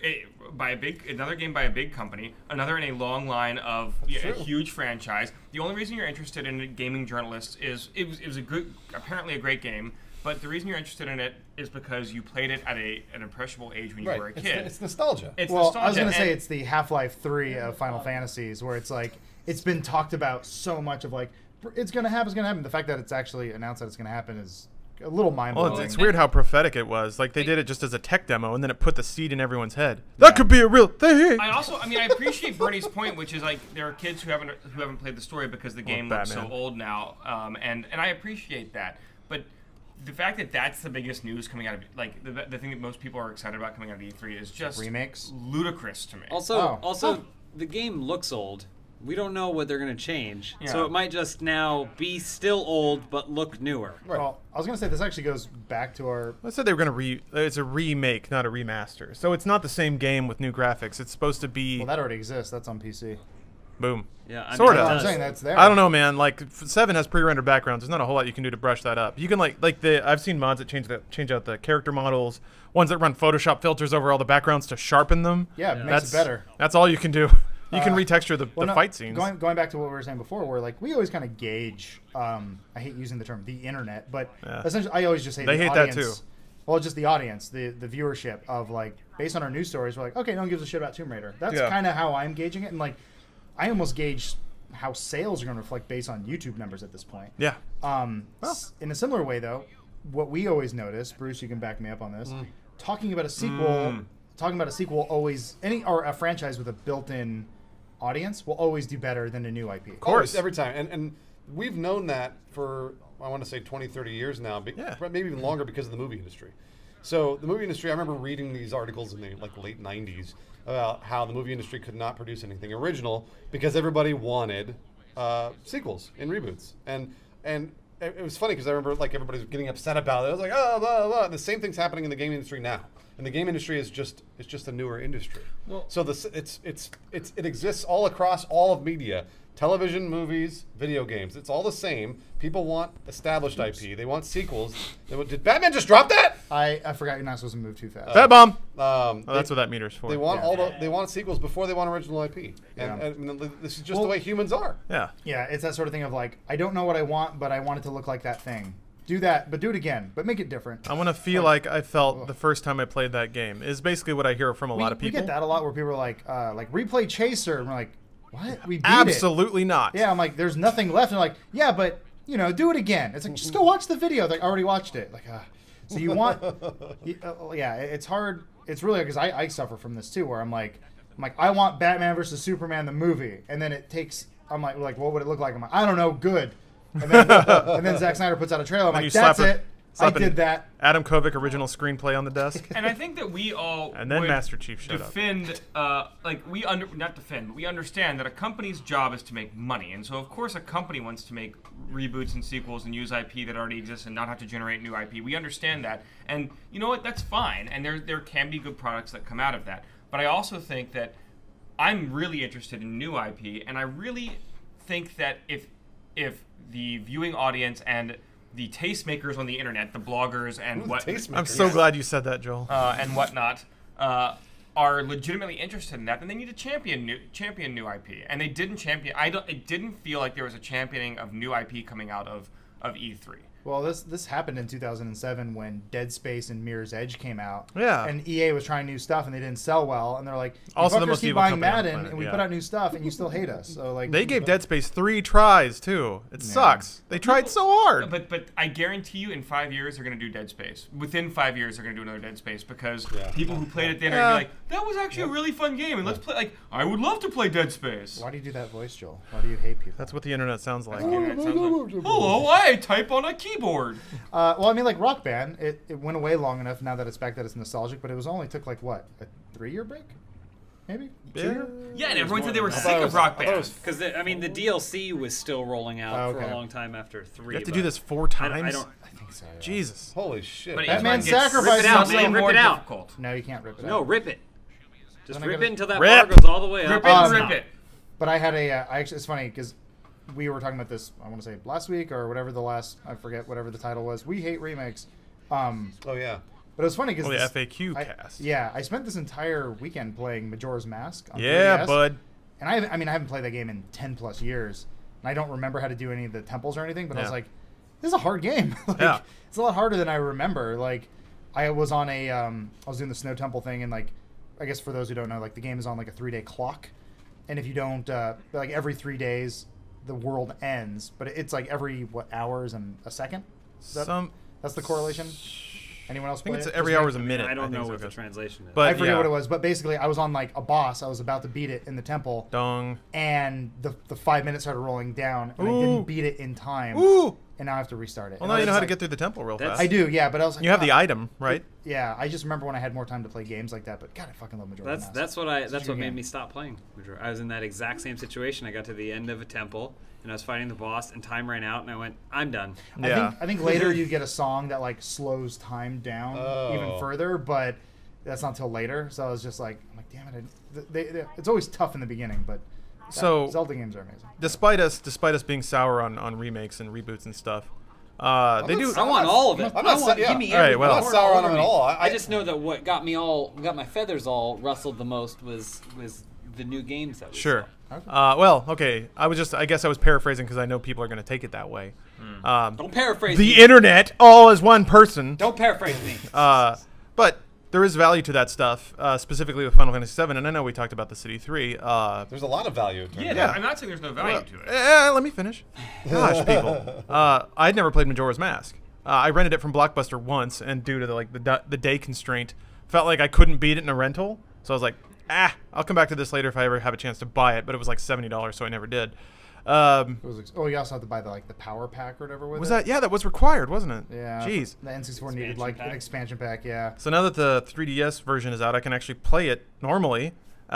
game by a big company, another in a long line of a
true.
huge franchise. The only reason you're interested in gaming journalists is it was a good, apparently a great game. But the reason you're interested in it is because you played it at an impressionable age when you
Right.
were a
It's,
kid.
it's nostalgia.
It's
Well,
nostalgia.
I was gonna say
and-
it's the Half-Life 3 of Final Fantasies, where it's like it's been talked about so much of like it's gonna happen. The fact that it's actually announced that it's gonna happen is a little mind
Well,
blowing.
it's weird how prophetic it was. Like they did it just as a tech demo, and then it put the seed in everyone's head. That could be a real thing.
I appreciate Bernie's point, which is like there are kids who haven't played the story because the game looks so
Batman.
old now, and I appreciate that. But the fact that that's the biggest news coming out of like the thing that most people are excited about coming out of E3 is just
Remakes?
ludicrous to me.
Also, the game looks old. We don't know what they're gonna change, so
Yeah.
it might just now be still old but look newer.
Right.
Well, I was gonna say this actually goes back to our.
I said they were gonna it's a remake, not a remaster. So it's not the same game with new graphics. It's supposed to be
Well, that already exists. That's on PC.
boom.
Yeah, I
Sorta.
mean, it
I'm
does.
saying that's there.
I don't know, man. Like 7 has pre-rendered backgrounds. There's not a whole lot you can do to brush that up. You can I've seen mods that change out the character models, ones that run Photoshop filters over all the backgrounds to sharpen them.
Yeah, it makes
That's
it better.
That's all you can do. You can retexture the
Well, no,
fight scenes.
Going back to what we were saying before, where like we always kind of gauge. I hate using the term the internet, but
Yeah.
essentially, I always just say
They
the
hate that
audience,
too.
Well, just the audience, the viewership of like based on our news stories, we're like, okay, no one gives a shit about Tomb Raider. That's
Yeah.
kind of how I'm gauging it, and like I almost gauge how sales are going to reflect based on YouTube numbers at this point.
Yeah.
In a similar way, though, what we always notice, Bruce, you can back me up on this. Talking about a sequel, always or a franchise with a built-in audience will always do better than a new IP.
Of course, every time. And we've known that for, I want to say 20, 30 years now,
Yeah.
maybe even longer because of the movie industry. So the movie industry, I remember reading these articles in the late 90s about how the movie industry could not produce anything original because everybody wanted sequels and reboots. And it was funny because I remember everybody's getting upset about it. I was like, oh, blah, blah. And the same thing's happening in the gaming industry now. and the game industry is just a newer industry.
Well-
so it exists all across all of media. Television, movies, video games. It's all the same. People want established IP. They want sequels. Did Batman just drop that?
I forgot you're not supposed to move too fast.
Bat bomb.
That's
That's what that meter's for.
They want they want sequels before they want original IP. And this is just the way humans are.
Yeah.
Yeah, it's that sort of thing of like, I don't know what I want, but I want it to look like that thing. Do that, but do it again, but make it different.
I want to feel like I felt the first time I played that game. Is basically what I hear from a lot of people.
We get that a lot where people are like replay Chaser, and we're like, what? We beat
Absolutely not.
Yeah, I'm like, there's nothing left. And they're like, yeah, but do it again. It's like, just go watch the video. They already watched it. Like, so you want, yeah, it's hard. It's really because I suffer from this too, where I'm like, I want Batman versus Superman the movie, and then it takes. I'm like, what would it look like? I'm like, I don't know, good. And then Zack Snyder puts out a trailer. I'm like, that's it. I did that.
Adam Kovic original screenplay on the desk.
And I think that we all
and then
would
Master Chief showed
defend, not defend, but we understand that a company's job is to make money. And so, of course, a company wants to make reboots and sequels and use IP that already exists and not have to generate new IP. We understand that. And you know what? That's fine. And there can be good products that come out of that. But I also think that I'm really interested in new IP. And I really think that if the viewing audience and the tastemakers on the internet, the bloggers and
I'm so glad you said that, Joel.
And whatnot, are legitimately interested in that, then they need to champion new IP. And they didn't champion. It didn't feel like there was a championing of new IP coming out of E3.
Well, this happened in 2007 when Dead Space and Mirror's Edge came out.
Yeah.
And EA was trying new stuff and they didn't sell well, and they're like, you
Also the
fuckers
most
keep
evil
buying
company on the
Madden,
planet,
and we
yeah.
put out new stuff, and you still hate us. So like,
They gave Dead Space 3 tries too. It sucks. They tried so hard.
But I guarantee you, in 5 years they're going to do Dead Space. Within 5 years they're going to do another Dead Space because people who played it then are going to be like, that was actually a really fun game, and let's play. Like, I would love to play Dead Space.
Why do you do that voice, Joel? Why do you hate people?
That's what the internet sounds like.
Hello, I type on a keyboard.
Well, I mean, like Rock Band, it went away long enough now that it's back that it's nostalgic, but it was only took like what, a 3-year break, maybe 2 year.
Yeah, and everyone said they were sick of Rock Band.
Because the DLC was still rolling out for a long time after 3.
You have to do this 4 times.
I don't.
I think so. Yeah.
Jesus.
Holy shit.
But
Batman
each one gets
sacrificed
Rip it out,
himself.
man. Rip
more
it out.
difficult.
No, you can't rip it.
No,
out.
rip it. Just
Then I
rip
gotta-
it until that
Rip.
bar goes all the way
Rip
up.
it, rip it.
But I had it's funny because we were talking about this, I want to say last week or whatever I forget whatever the title was. We hate remakes.
Oh yeah.
But it was funny because
Oh, the FAQ cast.
Yeah, I spent this entire weekend playing Majora's Mask on
Yeah,
3DS,
bud.
And I haven't played that game in 10 plus years, and I don't remember how to do any of the temples or anything. But I was like, this is a hard game. Like, it's a lot harder than I remember. Like, I was on I was doing the Snow Temple thing, and like, I guess for those who don't know, like the game is on like a 3-day clock, and if you don't, like every 3 days, the world ends. But it's like every hours and a second. That's the correlation. Anyone else?
I think
play
it's
it?
every
Just
hour
me?
is a minute.
I don't know
think
what the
it's
translation is.
But
I forget
yeah.
what it was, but basically I was on like a boss. I was about to beat it in the temple,
Dong.
and the 5 minutes started rolling down, and I
Ooh.
didn't beat it in time.
Ooh.
And now I have to restart it.
Well,
And
now
I
you
was
know how to
like-
get through the temple real
That's-
fast.
I do, yeah, but I was like,
You have the
"Ah."
item, right?
Yeah, I just remember when I had more time to play games like that. But God, I fucking love Majora's Mask.
That's what
your
made
game.
me stop playing. I was in that exact same situation. I got to the end of a temple and I was fighting the boss, and time ran out, and I went, I'm done.
Yeah.
I think later you get a song that like slows time down even
Oh.
further, but that's not till later. So I was just like, damn it! It's always tough in the beginning, but
So
Zelda games are amazing.
despite us being sour on remakes and reboots and stuff, they do.
I want all of it.
I'm not saying-
give me
All right,
every
well-
part
I'm not sour on
over
them at
me.
all.
I just know that what got my feathers all rustled the most was the new games that we
Sure.
saw.
Well, okay. I guess I was paraphrasing because I know people are going to take it that way.
Don't paraphrase
The
me.
internet, all as one person.
Don't paraphrase me.
But there is value to that stuff, specifically with Final Fantasy VII, and I know we talked about the City 3.
There's a lot of value. it turns
Yeah,
out.
I'm not saying there's no value to it.
Let me finish. Gosh, people. I'd never played Majora's Mask. I rented it from Blockbuster once, and due to the day constraint, felt like I couldn't beat it in a rental. So I was like, I'll come back to this later if I ever have a chance to buy it. But it was like $70, so I never did.
It was you also have to buy the power pack or whatever with
Was
it.
that? Yeah, that was required, wasn't it?
Yeah.
Jeez.
The N64 needed
Expansion
like
pack.
an expansion pack. Yeah.
So now that the 3DS version is out, I can actually play it normally,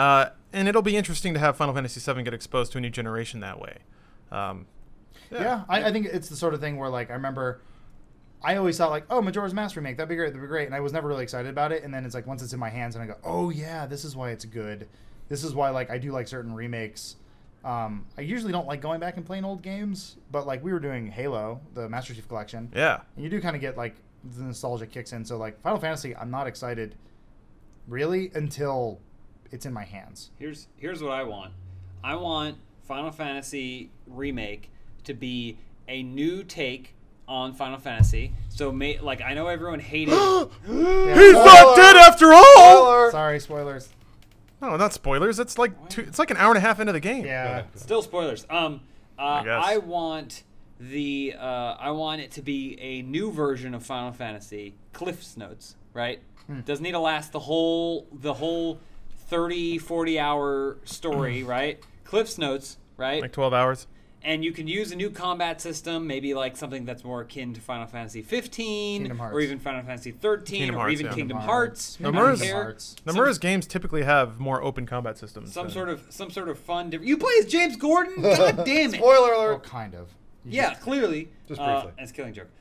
and it'll be interesting to have Final Fantasy VII get exposed to a new generation that way.
Yeah, I think it's the sort of thing where like I remember I always thought like, oh, Majora's Mask remake, that'd be great, and I was never really excited about it. And then it's like once it's in my hands, and I go, oh yeah, this is why it's good. This is why like I do like certain remakes. I usually don't like going back and playing old games, but like we were doing Halo, the Master Chief Collection.
Yeah.
And you do kind of get like the nostalgia kicks in. So like Final Fantasy, I'm not excited really until it's in my hands.
Here's what I want. I want Final Fantasy Remake to be a new take on Final Fantasy. So like I know everyone hated
He's not dead after all.
Sorry, spoilers.
No, not spoilers. It's like it's like an hour and a half into the game.
Yeah.
Still spoilers.
I
want it to be a new version of Final Fantasy, Cliff's Notes, right? Doesn't need to last the whole 30, 40 hour story, right? Cliff's Notes, right?
Like 12 hours.
And you can use a new combat system, maybe like something that's more akin to Final Fantasy 15 or even Final Fantasy 13 or even Kingdom Hearts.
Nomura's games typically have more open combat systems.
Some sort of fun. You play as James Gordon? God damn it!
Spoiler alert.
Well, kind of.
Yeah, clearly.
Just briefly.
It's Killing Joke.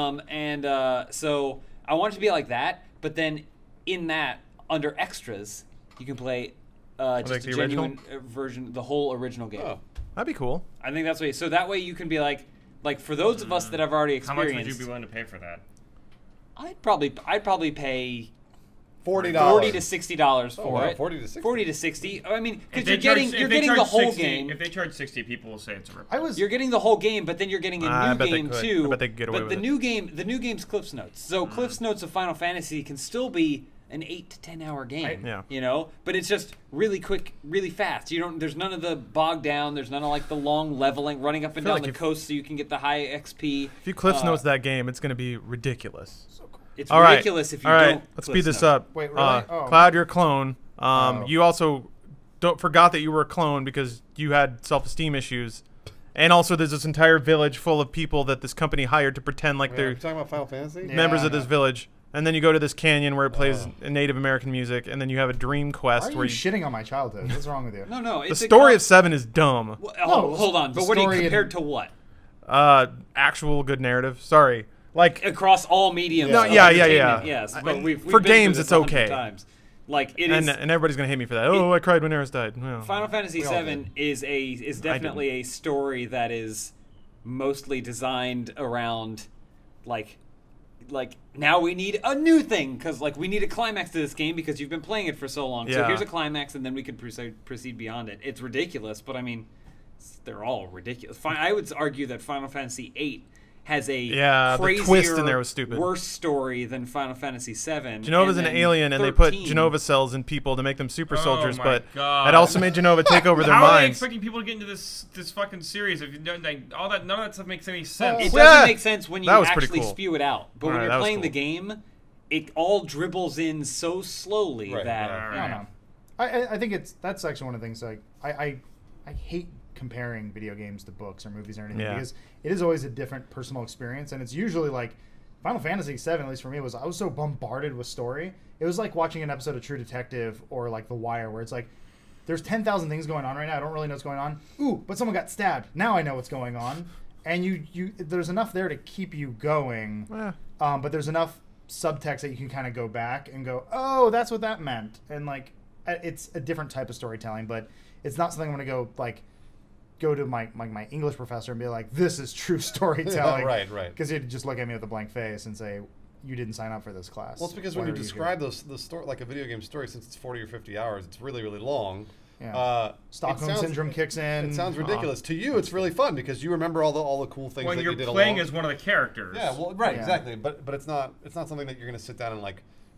So I want it to be like that, but then in that, under extras, you can play just
like
a
the
genuine version, the whole original game.
Oh, that'd be cool.
I think that's what. So that way you can be like for those of us that have already
How
experienced.
much would you be willing to pay for that?
I'd probably pay
$40
$40 to $60 for
wow,
it.
40 to 60.
40 to 60. I mean, because
If
you're
they
getting
charge
the whole
60
game.
If they charge 60, people will say it's a rip.
You're getting the whole game, but then you're getting
I
a new
bet they
game
could.
too.
I bet they could get away
but
with
the new game's Cliff's Notes. So Cliff's Notes of Final Fantasy can still be an 8 to 10 hour game.
Yeah.
You know, but it's just really quick, really fast. There's none of the bog down. There's none of like the long leveling, running up and down
like
the coast so you can get the high XP.
If you Cliff's Notes that game, it's going to be ridiculous.
It's
All right.
ridiculous if you
All right.
don't.
Let's
Cliff's
speed this
Notes.
up.
Wait, really?
Cloud, you're a clone.
Oh.
You also forgot that you were a clone because you had self-esteem issues. And also, there's this entire village full of people that this company hired to pretend like
Are
they're
you talking about Final Fantasy?
Yeah.
members of this village. And then you go to this canyon where it plays Native American music, and then you have a dream
Why
quest
are you
where
shitting on my childhood? What's wrong with you?
No.
the
It's
story of 7 is dumb.
Hold on.
the
But what are you
story
compared to what?
Actual good narrative. Sorry. Like,
Across all mediums.
No,
of
yeah.
entertainment, Yes, but
And
we've
for
been through
games,
this
it's
100
okay.
times. Like it is.
and everybody's gonna hate me for that. Oh, I cried when Eris died. Well,
Final Fantasy
We all
VII is definitely a story that is mostly designed around like now we need a new thing because like we need a climax to this game because you've been playing it for so long. So
Yeah.
here's a climax and then we can proceed beyond it. It's ridiculous, but I mean, they're all ridiculous. I would argue that Final Fantasy VIII has a
the
crazier,
twist in there was stupid.
worse story than Final Fantasy VII.
Genova's
and
an
then
alien, and they put
13.
Genova cells in people to make them super
Oh
soldiers,
my
but
God.
it also made Genova take over their
How are they
minds.
expecting people to get into this fucking series if you don't like all that? None of that stuff makes any sense.
It
Yeah.
doesn't make sense when you
That was pretty
actually
cool.
spew it out. But when
Alright,
you're
that was
playing the
cool.
game, it all dribbles in so slowly
Right.
that
Alright.
I don't know. I think that's actually one of the things like I hate comparing video games to books or movies or anything because it is always a different personal experience, and it's usually like Final Fantasy VII, at least for me, I was so bombarded with story. It was like watching an episode of True Detective or like The Wire, where it's like there's 10,000 things going on right now. I don't really know what's going on. Ooh, but someone got stabbed. Now I know what's going on, and you there's enough there to keep you going. But there's enough subtext that you can kind of go back and go, oh, that's what that meant, and like it's a different type of storytelling, but it's not something I'm gonna go to my English professor and be like, this is true storytelling.
Right.
Because he'd just look at me with a blank face and say, you didn't sign up for this class.
Well, it's because when you describe the story like a video game story, since it's 40 or 50 hours, it's really, really long.
Yeah. Stockholm syndrome kicks in.
It sounds ridiculous. To you, it's really fun because you remember all the cool things
when
that
you're
you did
playing
along.
as one of the characters.
Yeah, well, right,
Yeah.
exactly. But it's not something that you're going to sit down and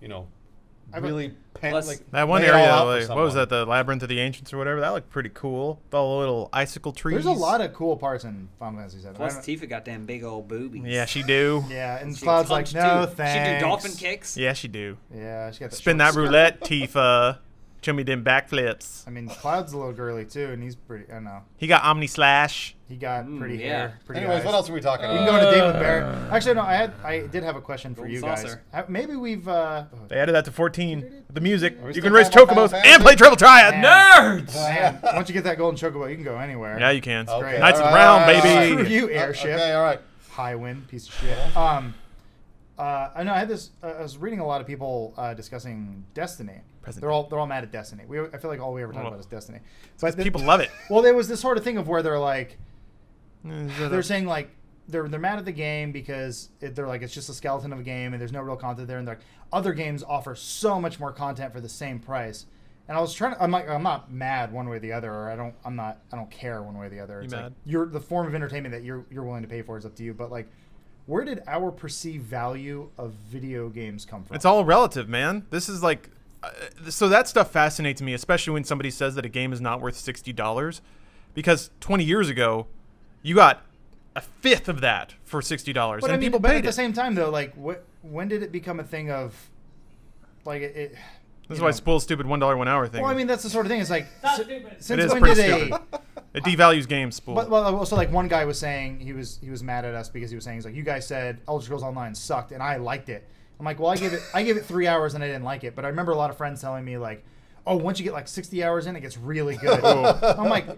really
Plus-
That one
lay it all
area,
out for
like, what was
someone.
that? The Labyrinth of the Ancients or whatever. That looked pretty cool. With all the little icicle trees.
There's a lot of cool parts in Final Fantasy VII.
plus Tifa got damn big old boobies.
Yeah, she do.
Yeah, and
She
Cloud's like,
punched
no,
too.
thanks.
She do dolphin kicks.
Yeah, she do.
Yeah, she got the
Spin
short
that
skirt.
roulette, Tifa. Show me them backflips.
I mean, Cloud's a little girly too, and he's pretty. I don't know.
He got Omni Slash.
He got pretty
yeah.
hair. Pretty
Anyways,
eyes.
what else are we talking
We can
about?
go on a date with Barrett. Actually, no. I did have a question for
Golden
you guys.
saucer.
Maybe we've.
They added that to 14. The music.
we
You
still
can race
talking about
chocobos
Final
and play Triple Triad.
Man.
Nerds!
Man, once you get that golden chocobo, you can go anywhere.
Yeah, you can.
Okay,
great.
Knights of
all
the Round,
right, all right,
baby.
all right.
Screw you, airship.
Okay, all right.
High wind, piece of shit. I know I had this. I was reading a lot of people discussing Destiny. They're all mad at Destiny. I feel like all we ever talk about is Destiny. But
People love it.
Well, there was this sort of thing of where they're like, they're saying like they're mad at the game because they're like it's just a skeleton of a game and there's no real content there, and they're like other games offer so much more content for the same price. And I was trying to. I'm not mad one way or the other, or I don't care one way or the other. It's
mad?
Like the form of entertainment that you're willing to pay for is up to you. But like, where did our perceived value of video games come from?
It's all relative, man. This is like, so that stuff fascinates me, especially when somebody says that a game is not worth $60, because 20 years ago, you got a fifth of that for $60,
But
and people
but
paid
at the
it.
same time, though, like, when did it become a thing of, like, it?
This is why spoil stupid $1 1 hour thing.
Well, I mean, that's the sort of thing. It's like,
it
since
is
when
pretty
did
stupid. It devalues games, spool.
But also, like, one guy was saying he was mad at us because he was saying, he's like, you guys said Elder Scrolls Online sucked, and I liked it. I'm like, well, I gave it 3 hours and I didn't like it. But I remember a lot of friends telling me like, oh, once you get like 60 hours in, it gets really good. I'm like,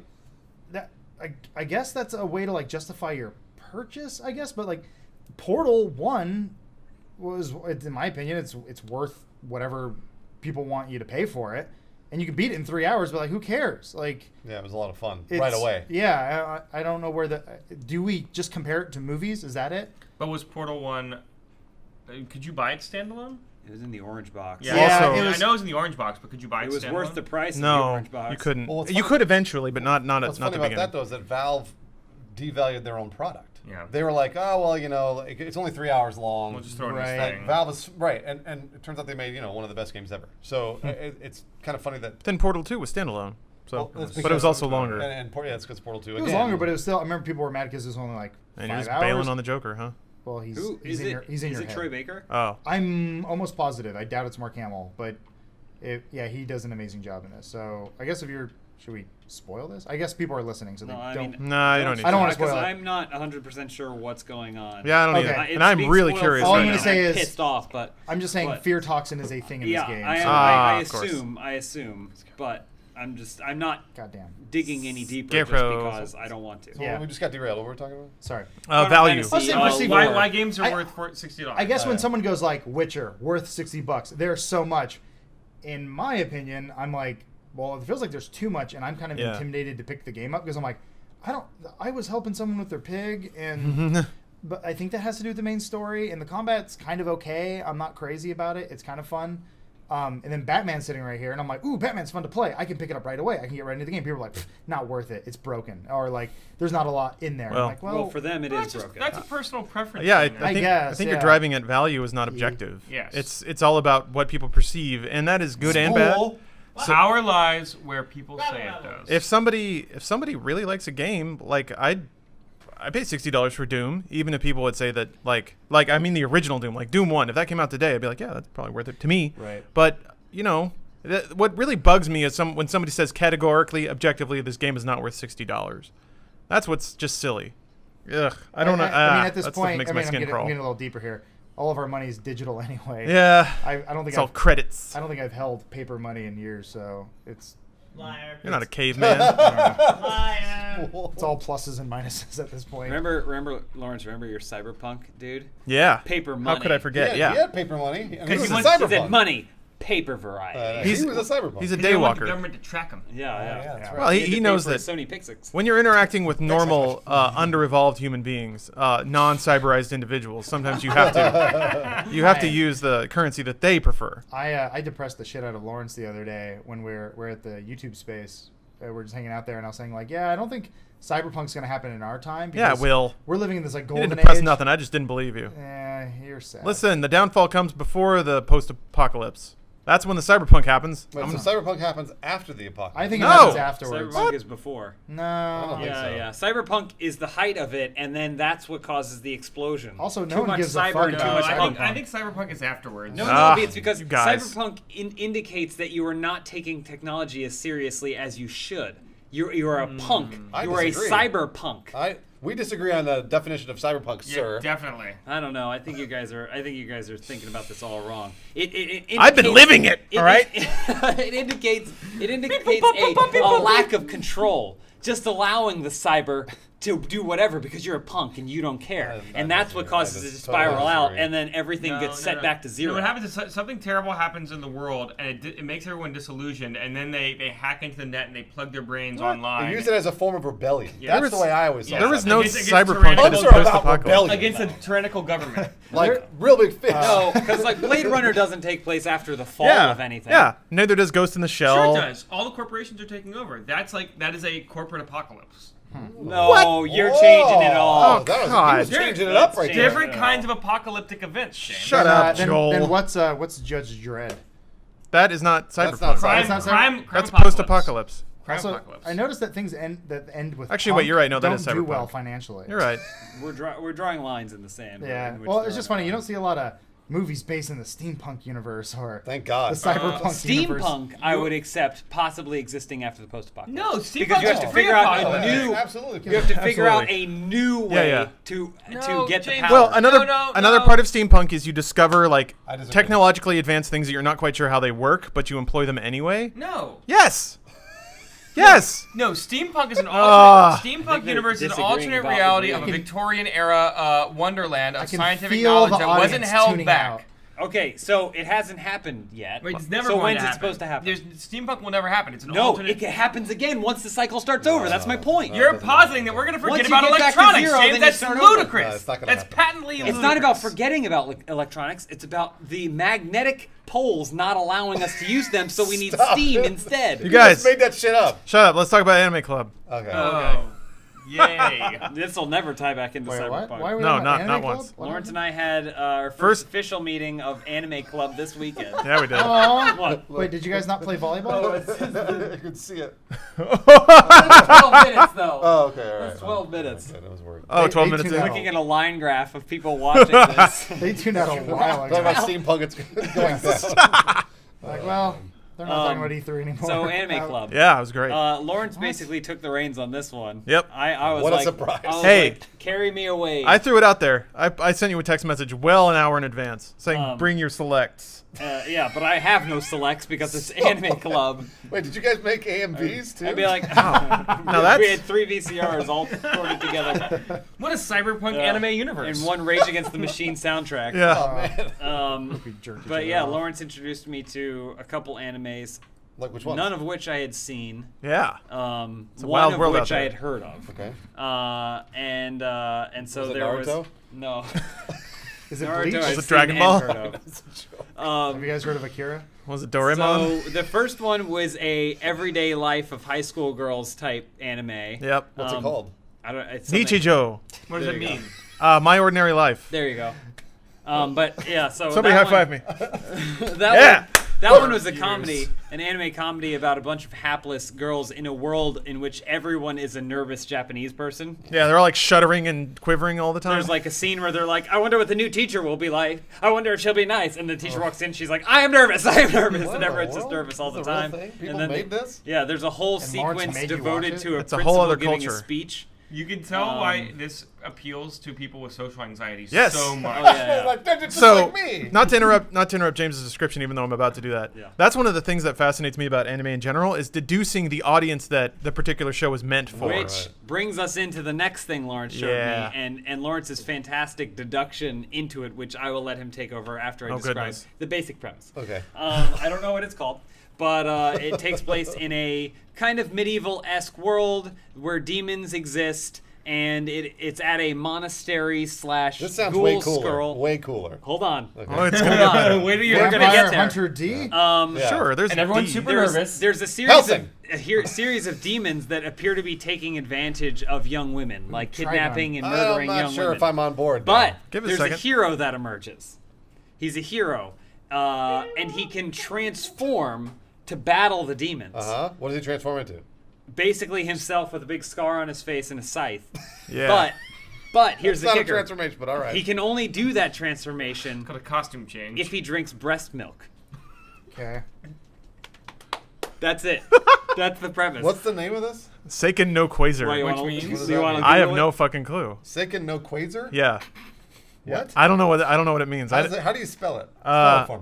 I guess that's a way to like justify your purchase, I guess. But like, Portal 1 was, in my opinion, it's worth whatever people want you to pay for it, and you can beat it in 3 hours. But like, who cares? Like,
Yeah, it was a lot of fun right away.
Yeah, I don't know where do we just compare it to movies? Is that it?
But was Portal 1? Could you buy it standalone?
It was in the orange box.
Yeah,
Yeah,
also,
it was-
I know it was in the orange box, but could you buy it?
It was
standalone?
worth the price of the
No,
orange box.
you couldn't.
Well, what's
You
funny-
could eventually, but not
What's
the
funny about
beginning.
that though is that Valve devalued their own product.
Yeah.
They were like, oh well, like, it's only 3 hours long.
We'll just throw it in
Right.
this
Like,
thing.
Valve is right, and it turns out they made one of the best games ever. So it's kind of funny that.
Then Portal 2 was standalone, so
Well, that's
but it
because-
was also longer.
And yeah, it's because Portal 2
It was longer, but it was still. I remember people were mad because it was only like
And
5
you're just
hours.
bailing on the Joker, huh?
Well, he's
Who
he's
is
in
it?
your he's in
is
your
it
head.
Troy Baker?
Oh,
I'm almost positive. I doubt it's Mark Hamill, but yeah, he does an amazing job in this. So I guess should we spoil this? I guess people are listening, so they
No, I
don't.
mean,
nah, you don't need.
I don't
to.
wanna spoil
because
it.
I'm not 100% sure what's going on.
Yeah, I don't
Okay.
either.
It's
And I'm
being
really
spoiled
curious.
for
All
right
I'm
me,
gonna
now.
say
and
is-
I'm pissed off, but
I'm just saying,
What?
fear toxin is a thing in
yeah,
this game.
I
so-
Ah, of course.
I assume, but I'm not
Goddamn.
digging any deeper
Scarecrow.
just because I don't want to.
So
Yeah.
we just got derailed. What were we talking about?
Sorry.
Final
Value.
Fantasy,
Let's say perceived
Why,
Or-
why games are
I-
worth $60?
I guess when
yeah.
someone goes like Witcher worth $60, there's so much. In my opinion, I'm like, well, it feels like there's too much, and I'm kind of
Yeah.
intimidated to pick the game up because I'm like, I was helping someone with their pig, and but I think that has to do with the main story, and the combat's kind of okay. I'm not crazy about it. It's kind of fun. And then Batman's sitting right here, and I'm like, ooh, Batman's fun to play. I can pick it up right away. I can get right into the game. People are like, not worth it. It's broken. Or like, there's not a lot in there.
Well-
I'm like,
Well, for them, it is broken.
That's a personal preference.
Yeah, I
thing.
think
guess,
you're
yeah.
driving at value is not objective.
Yes.
It's all about what people perceive, and that is good and bad.
Power lies where people say it does.
If somebody really likes a game, like I pay $60 for Doom, even if people would say that like I mean the original Doom, like Doom 1, if that came out today, I'd be like, yeah, that's probably worth it to me.
Right.
But what really bugs me is when somebody says categorically, objectively, this game is not worth $60. That's what's just silly. Ugh, I don't know.
I mean, at this
that stuff
point,
makes
I'm
my
getting,
skin
I'm
crawl.
getting a little deeper here. All of our money is digital anyway.
Yeah,
I don't think
it's all credits.
I don't think I've held paper money in years, so it's
Liar.
You're not a caveman.
Liar.
it's all pluses and minuses at this point.
Remember, Lawrence. Remember your cyberpunk dude?
Yeah.
Paper money.
How could I forget?
He
Yeah.
had paper money. And he
Because
was
he
a
wants-
He said
cyberpunk.
money, paper variety.
He was a cyberpunk.
He's a
They don't want the
daywalker.
government to track them.
yeah.
yeah, that's right.
Well,
had to
he
pay
knows
for
that
Sony Pixels.
when you're interacting with normal, under-evolved human beings, non-cyberized individuals, sometimes you have to use the currency that they prefer.
I depressed the shit out of Lawrence the other day when we're at the YouTube space. We're just hanging out there, and I was saying like, yeah, I don't think Cyberpunk's gonna happen in our time.
Yeah, it
because
will.
We're living in this like
You
golden
didn't depress
age.
nothing. I just didn't believe you.
You're sad.
Listen, the downfall comes before the post-apocalypse. That's when the cyberpunk happens.
Wait, so cyberpunk happens after the apocalypse.
I think it
No!
happens afterwards.
Cyberpunk is before.
No.
don't think so.
Yeah. Cyberpunk is the height of it, and then that's what causes the explosion.
Also, no
too
one
much
gives a
cyber
fuck
and too
about
much
Cyberpunk.
I think Cyberpunk is afterwards.
No,
Ah,
it's because
you guys.
Cyberpunk indicates that you are not taking technology as seriously as you should. You are a punk.
I
You are a
disagree.
cyberpunk.
We disagree on the definition of cyberpunk,
Yeah,
sir.
definitely.
I don't know. I think you guys are thinking about this all wrong.
I've been living it, all right?
It indicates a lack of control. Just allowing the cyber to do whatever because you're a punk and you don't care, and that's what
disagree.
causes
I
it to
just
spiral
totally
out,
disagree.
and then everything gets set back to zero.
No, what happens is something terrible happens in the world, and it makes everyone disillusioned, and then they hack into the net and they plug their brains online.
They use it as a form of rebellion.
Yeah.
That's the way I always saw it.
There was no
Against
cyberpunk that
Punks
is
are about
post-apocalypse.
rebellion.
against a tyrannical government.
Like real big fish.
No, because like Blade Runner doesn't take place after the fall
Yeah,
of anything.
yeah. Neither does Ghost in the
Sure
Shell.
it does. All the corporations are taking over. That is a corporate apocalypse.
No, you're changing it all.
Oh,
that was,
God.
he was changing it up right there.
Different kinds of apocalyptic events, James.
Shut up, Joel.
Then what's Judge Dredd?
That is not cyberpunk.
That's not
Crime,
That's not
crime
That's
apocalypse.
post-apocalypse.
Crime
Also,
apocalypse.
I noticed that things end with
Actually, wait,
punk
you're right. No, that
don't
is
do
cyberpunk.
well financially.
You're right.
We're drawing lines in the sand.
Yeah.
in which
Well,
there
it's just
are
funny. You don't
lines.
see a lot of movies based in the steampunk universe or
Thank God.
the cyberpunk universe.
Steampunk, I would accept possibly existing after the post-apocalypse.
No, steampunk
because you have to
is
figure out
pre-apocalypse.
a new.
Absolutely.
You have to figure out
Absolutely.
a new way
yeah.
to
No,
get the
James.
power.
Well, another
No,
another
no.
part of steampunk is you discover like
I disagree.
technologically advanced things that you're not quite sure how they work, but you employ them anyway.
No.
Yes. Yes.
No, steampunk is an
Ah.
alternate.
I think
Steampunk
they're
universe is an
disagreeing
alternate
about
reality
the
of a
real-
Victorian era wonderland
I
of
can
scientific
feel
knowledge
the
that wasn't
audience
held
tuning
back.
out.
Okay, so it hasn't happened yet.
Wait, it's never
so
going
when's
to
it
happen.
supposed to happen?
Steampunk will never happen. It's an
no,
alternate.
it happens again once the cycle starts over. That's my point.
You're positing that we're going to forget
Once you
about
get back to
electronics,
zero,
James.
then you
That's
start over.
ludicrous.
No, it's not gonna
That's
happen.
patently
It's
ludicrous.
not about forgetting about electronics. It's about the magnetic poles not allowing us to use them, so we need
Stop
steam
it.
instead.
You
You
guys,
just made that shit up.
shut up. Let's talk about Anime Club.
Okay.
Oh, yay.
This will never tie back into
Wait, what?
cyberpunk.
Why are we
No,
on
not-
Anime
not
Club?
once.
What
Lawrence
happened?
and I had our
First-
first official meeting of Anime Club this weekend.
Yeah, we did.
Aw.
What?
Wait, did you guys not play volleyball?
You can see it.
12 minutes though.
Oh, okay, all right.
That's 12 minutes.
Okay, that was worried.
Oh, 12
They
minutes
tuned
in.
out.
Looking at a line graph of people watching this.
They tuned out a while
Talking about
ago.
steampunk, it's going down.
Like, well, they're not talking about E3 anymore.
So Anime Club.
Yeah, it was great.
Lawrence basically took the reins on this one.
Yep.
I was
What a
like,
surprise.
I was
Hey.
like, carry me away.
I threw it out there. I sent you a text message well an hour in advance saying, bring your selects.
Yeah, but I have no selects because it's Anime Club.
Wait, did you guys make AMVs too?
I'd be like,
Now
we
that's...
had 3 VCRs all recorded together
What a cyberpunk anime universe.
and one Rage Against the Machine soundtrack.
Yeah.
But yeah, Lawrence introduced me to a couple animes,
Like which one?
none of which I had seen.
Yeah.
One
wild
of
world out
which I
there.
had heard of.
Okay.
And so
Was it
there
Naruto?
was no.
Is it
Naruto
Bleach?
I'd
Was it
seen
Dragon
and
Ball?
heard of.
Have you guys heard of Akira?
Was it Doraemon?
So the first one was a everyday life of high school girls type anime.
Yep.
What's it called?
I don't. It's something-
Nichijou.
What does
There
it
you go.
mean?
My Ordinary Life.
There you go. But yeah, so
Somebody
that
high five
one,
me.
that
Yeah.
that one was a comedy, an anime comedy about a bunch of hapless girls in a world in which everyone is a nervous Japanese person.
Yeah, they're all like shuddering and quivering all the time.
There's like a scene where they're like, I wonder what the new teacher will be like. I wonder if she'll be nice. And the teacher walks in, she's like, I am nervous, I am nervous.
What
and
in the
everyone's just
world?
nervous all the
This is a real
time.
thing? People
and then
made this?
Yeah, there's a whole
And Lawrence
sequence
made you
devoted
watch
to a
It's a
principal
whole other
giving
culture.
a speech.
You can tell why this appeals to people with social anxiety
Yes.
so much.
Oh, yeah.
Like, they're just
So,
like me.
not to interrupt James's description, even though I'm about to do that.
Yeah.
That's one of the things that fascinates me about anime in general is deducing the audience that the particular show is meant for.
Which
Right.
brings us into the next thing Lawrence showed
Yeah.
me, and Lawrence's fantastic deduction into it, which I will let him take over after I describe
goodness.
the basic premise.
Okay.
I don't know what it's called, but it takes place in a kind of medieval-esque world where demons exist, and it's at a monastery slash
This sounds
ghoul
way cooler.
skull.
Way cooler.
Hold on.
Okay.
Oh, it's
Hold
gonna get
on.
better.
Wait till you
We're
hear
gonna
this.
get
Vampire
there.
Hunter D?
Yeah.
Sure, there's
And everyone's
D.
super nervous.
There's a series
Helsing.
series of demons that appear to be taking advantage of young women, like kidnapping and
I'm
murdering
not
young
sure
women.
if I'm on board.
But
Give it a
there's a
second.
hero that emerges. He's a hero, and he can transform to battle the demons.
What does he transform into?
Basically himself with a big scar on his face and a scythe.
Yeah.
But here's
It's
the
not a
kicker.
transformation, but all right.
He can only do that transformation
Called a costume change.
if he drinks breast milk.
Okay.
That's it. That's the premise.
What's the name of this?
Seiken no Quasar.
Why, you
Which
wanna-
means-
do
What does
you
that
wanna
mean?
I have
Google
no
it?
fucking clue.
Seiken no Quasar?
Yeah.
What?
I don't know what it means.
How do you spell it? Spell
Uh,
it for me.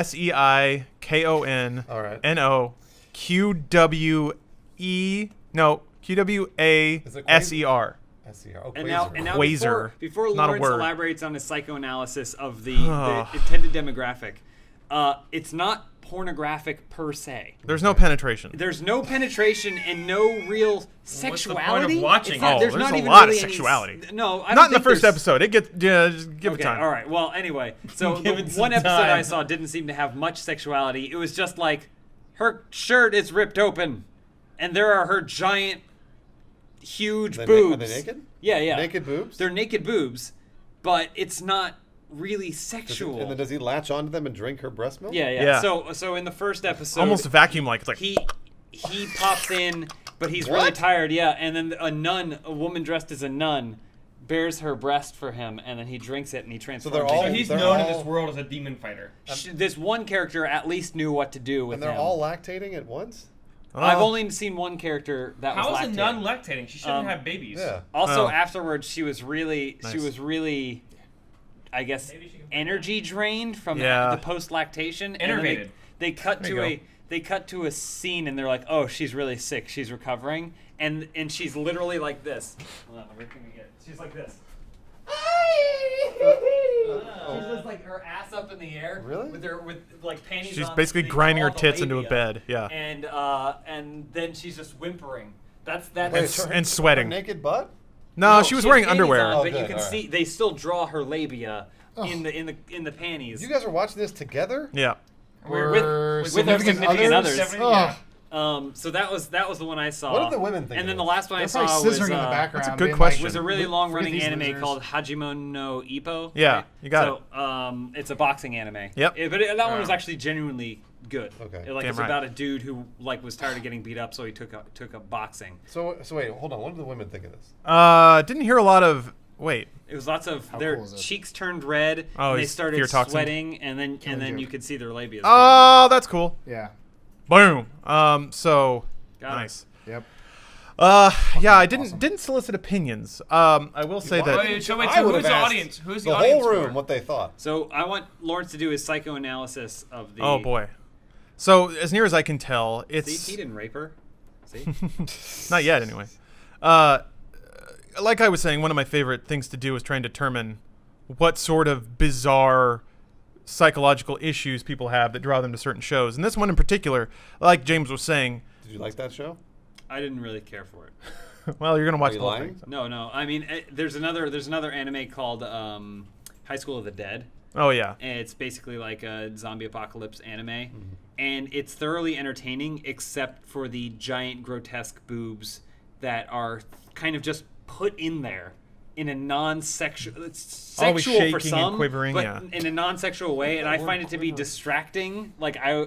SEIKON
All right.
NO QWE no QWASER.
SCR. Oh,
And now
Quasar.
before
Not a
Lawrence
word.
elaborates on his psychoanalysis of the intended demographic, it's not pornographic per se.
There's no penetration.
There's no penetration and no real sexuality.
point of watching
It's not-
it?
there's
Oh,
not
there's a
even
lot of
really any
sexuality.
No, I
Not
don't
in the
think
first
there's-
episode. It gets just give
Okay,
it time.
all right. Well, anyway, so
Give
the
it some
one episode I
time.
saw didn't seem to have much sexuality. It was just like her shirt is ripped open, and there are her giant, huge boobs.
Are they naked?
Yeah, yeah.
Naked boobs?
They're naked boobs, but it's not really
Does he-
sexual.
and then does he latch onto them and drink her breast milk?
Yeah, yeah.
Yeah.
So in the first episode,
Almost vacuum like. It's like
he pops in, but he's really
What?
tired. Yeah, and then a woman dressed as a nun, bears her breast for him, and then he drinks it and he transforms.
they're all-
So he's
They're
known in
all-
this world as a demon fighter.
This one character at least knew what to do with
And they're
him.
all lactating at once?
I've only seen one character that
How
was
is a
lactating.
nun lactating? She shouldn't have babies.
Yeah.
Also,
Oh.
afterwards, she was really,
Nice.
I guess,
Maybe she can
energy drained from
Yeah.
the post lactation.
Innervated.
They cut
There
to
you
they cut to a scene, and they're like, "Oh, she's really sick. She's recovering," and she's literally like this. Hold on, where can we get? She's like this. She's just like her ass up in the air.
Really?
With like panties.
she's
on,
basically
they
grinding her
call the
tits into a
labia.
bed. Yeah.
And then she's just whimpering. That's
Wait,
so-
her-
and sweating.
Her naked butt?
No, she was
has
wearing
panties
underwear.
on,
Oh,
but you
good,
can
all
see
right.
they still draw her labia in the panties.
You guys are watching this together?
Yeah.
We're
with our significant others.
Ugh.
So that was the one I saw.
What did the women think
And
of
then the
this?
last one I
They're
saw
probably
was
scissoring in the background.
That's a good
being
question.
was a really
Look
long
at
running
these
anime
losers.
called Hajime no Ippo.
Yeah,
right?
you got
it. It's a boxing anime.
Yep.
But that one was actually genuinely good.
Okay.
Like
Damn
it's
right.
about a dude who like was tired of getting beat up, so he took up boxing.
So wait, hold on. What did the women think of this?
Didn't hear a lot of. Wait.
It was lots of their
cool is it?
cheeks turned red,
Oh,
and they
he's
started
fear-toxined.
sweating, and then
joke.
you could see their labia.
Oh, that's cool.
Yeah.
Boom. So
Got it.
nice.
Yep.
Yeah, I didn't
Awesome.
didn't solicit opinions. I will say that.
Wait, so
I
who's
would've
the
asked
audience? Who's the
The
audience
whole room,
for?
what they thought.
So I want Lawrence to do his psychoanalysis of the.
Oh boy. So as near as I can tell,
See,
it's
he didn't rape her. See.
not yet anyway. Like I was saying, one of my favorite things to do is try and determine what sort of bizarre psychological issues people have that draw them to certain shows. And this one in particular, like James was saying,
Did you like that show?
I didn't really care for it.
well, you're gonna watch
Are you
the whole
lying?
thing.
No. I mean, there's another anime called High School of the Dead.
Oh yeah.
And it's basically like a zombie apocalypse anime, and it's thoroughly entertaining except for the giant grotesque boobs that are kind of just put in there in a non-sexual, it's
Always
sexual for
shaking and
some,
quivering,
but
yeah.
in a non-sexual way, and I find it to be distracting. I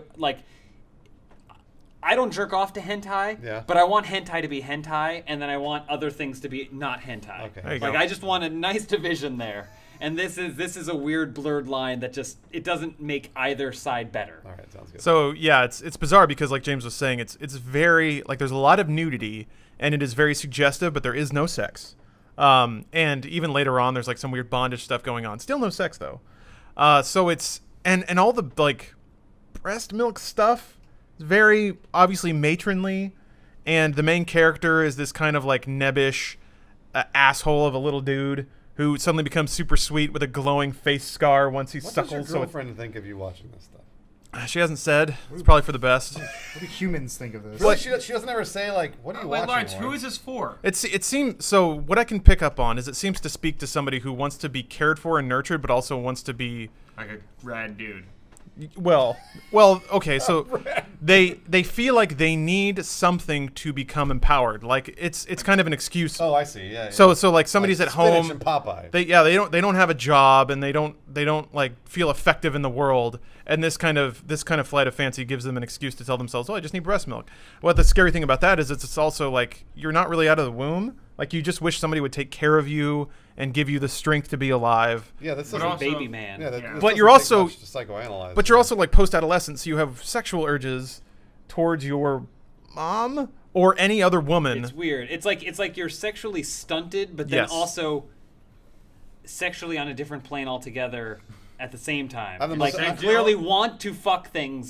don't jerk off to hentai,
Yeah.
but I want hentai to be hentai, and then I want other things to be not hentai.
Okay.
There you
Like
go.
I just want a nice division there. And this is a weird blurred line that just it doesn't make either side better.
All right, sounds good.
So yeah, it's bizarre because like James was saying, it's very like there's a lot of nudity and it is very suggestive, but there is no sex. And even later on, there's like some weird bondage stuff going on. Still no sex though. So it's and all the like breast milk stuff is very obviously matronly, and the main character is this kind of like nebbish asshole of a little dude who suddenly becomes super sweet with a glowing face scar once he's
What does your
suckled. So
girlfriend think of you watching this stuff?
she hasn't said. It's probably for the best.
What do humans think of this?
Really, she doesn't ever say, like, what are you
Wait,
watching?
Lawrence, who
Lauren?
is this for?
It seems so. What I can pick up on is it seems to speak to somebody who wants to be cared for and nurtured, but also wants to be
Like a rad dude.
well. Okay, so they feel like they need something to become empowered. Like it's kind of an excuse.
Oh, I see. Yeah.
So like somebody's
Like
at
spinach
home.
and Popeye.
They don't have a job and they don't like feel effective in the world, and this kind of flight of fancy gives them an excuse to tell themselves, oh, I just need breast milk. Well, the scary thing about that is it's also like you're not really out of the womb. Like you just wish somebody would take care of you and give you the strength to be alive.
yeah, this
But
doesn't.
also-
Baby man.
Yeah,
Yeah.
this
But
doesn't
you're
take
also-
much to psychoanalyze.
But you're also like post-adolescent, so you have sexual urges towards your mom or any other woman.
It's weird. It's like you're sexually stunted, but then
Yes.
also sexually on a different plane altogether at the same time.
I'm the
Like
most-
you
I
clearly want to fuck things,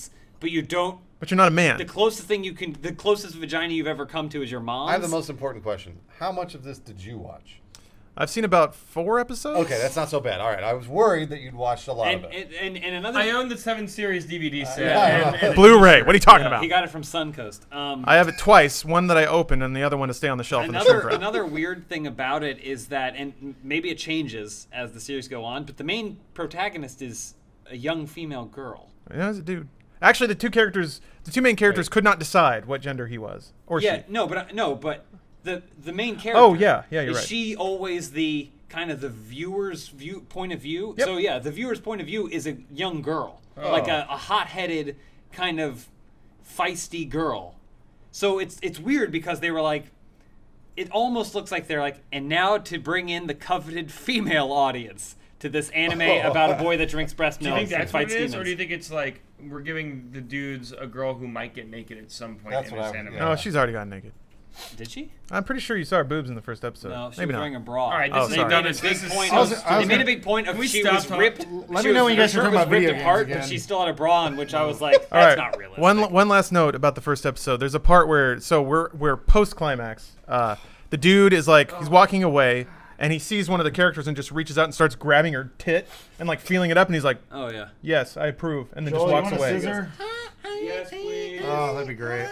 but you don't.
But you're not a man.
The closest vagina you've ever come to is your mom's.
I have the most important question. How much of this did you watch?
I've seen about 4 episodes.
Okay, that's not so bad. All right, I was worried that you'd watched a lot of it.
And another.
I own the 7 series DVD set.
yeah.
Blu-ray. What are you talking about?
He got it from Suncoast.
I have it twice. One that I opened, and the other one to stay on the shelf in the shrink wrap.
Another weird thing about it is that, and maybe it changes as the series go on, but the main protagonist is a young female girl.
Yeah, it's a dude. Actually, the two main characters could not decide what gender he was or she.
But the main character.
Oh yeah, you're
is
right.
she always the kind of the viewer's point of view?
Yep.
So yeah, the viewer's point of view is a young girl,
Oh.
like a hot-headed kind of feisty girl. So it's weird because they were like, it almost looks like they're like, and now to bring in the coveted female audience to this anime about a boy that drinks breast
Do you
milk
think that's
and
what
fights
it is,
demons.
or do you think it's like we're giving the dudes a girl who might get naked at some point
That's
in
what
this
I-
anime?
yeah.
No, she's already gotten naked.
Did she?
I'm pretty sure you saw her boobs in the first episode.
No, she
Maybe
was
not.
wearing a bra.
All right,
Oh,
this is
sorry.
done.
They
This
made a
is
big point.
I was
Of,
gonna-
they made a big point of
Can we
she
stop
was
talking?
ripped.
Let
she
me know
was-
when you guys
her
are
shirt
talking
was
about video
ripped apart,
games
but she
again.
still had a bra on, which I was like, that's
All right.
not realistic.
One last note about the first episode. There's a part where we're post climax. The dude is like he's walking away and he sees one of the characters and just reaches out and starts grabbing her tit and like feeling it up and he's like,
Oh yeah.
"Yes, I approve," and then
Joel,
just
you
walks
want a
away.
scissor?
Yes, please.
Oh, that'd be great.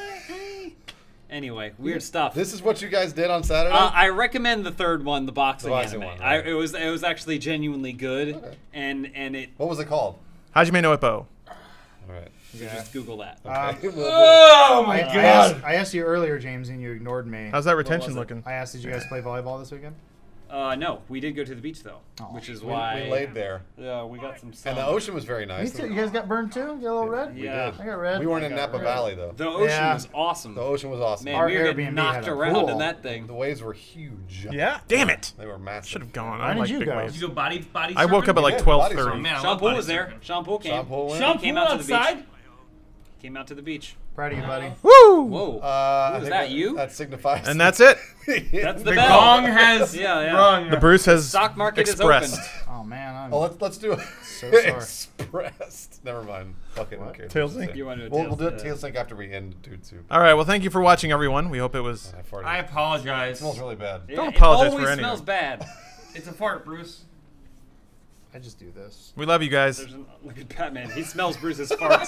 Anyway, weird stuff.
This is what you guys did on Saturday?
I recommend the third one, the boxing,
The boxing
anime.
one, right.
It was actually genuinely good,
Okay.
and it.
What was it called?
Hajime no Ippo.
All right.
You can just Google that.
Okay.
Oh my
I asked you earlier, James, and you ignored me.
How's that retention
was it?
looking?
I asked, did you guys play volleyball this weekend?
No, we did go to the beach though, which is why
We laid there.
we got some sun.
And the ocean was very
Me
nice.
too. You guys got burned too? Get a little red?
We
Yeah.
did.
I got red.
We weren't in
I got
Napa
red.
Valley, though.
The ocean
Yeah.
was awesome.
The ocean was awesome.
Man,
Our
we were getting
Airbnb
knocked
had a
around
pool.
in that thing.
The waves were huge.
Yeah. Damn it.
They were massive.
Should have gone.
Why
I
did
like
you
big
go?
waves.
Did you go body
I woke up at like
did, body
12:30.
surfing.
Man, I
Sean
love
Poole
body
was there.
surfing.
Sean Poole came.
Sean Poole went?
Sean
Came
Poole
out to the beach.
outside?
Came out to the beach.
Proud of you, buddy.
Woo!
Whoa.
I
was
think
that you?
That signifies.
And that's it.
That's the
The
bell.
gong has
Yeah.
rung.
The Bruce has
Stock market
expressed.
is open.
Oh man, I'm
Oh, let's do it.
so sorry.
Expressed. Never mind. Fuck it. Okay.
Tail sync?
You want to do a
We'll
tail
do a
sync?
tail sync after we end Dude Soup.
All right. Well, thank you for watching, everyone. We hope it was.
I farted.
I apologize.
It smells really bad.
Yeah,
Don't apologize
it
for
always
anything.
smells bad.
It's a fart, Bruce.
I just do this.
We love you guys.
Look at Batman. He smells Bruce's farts.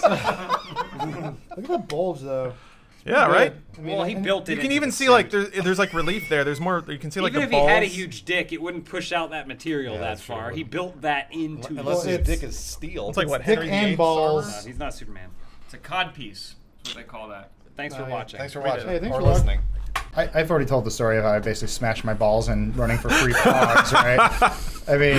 Look at that bulge though.
Yeah. Right.
I mean,
Well, he
and-
built it.
You can
into
even
the
see like
suit.
there's like relief there. There's more. You can see like
Even
the
if
balls.
he had a huge dick, it wouldn't push out that material
Yeah,
that
that's true, it
far. He
wouldn't.
built that into
Unless
the
his
it's-
dick is steel.
It's like what
Dick
Henry
and
VIII
balls.
No, he's not Superman.
It's a cod piece. That's what they call that.
Thanks for
yeah.
watching.
Thanks for
We did.
watching
Hey, thanks
or
for watching.
listening.
I've already told the story of how I basically smashed my balls and running for free pogs, right? I mean,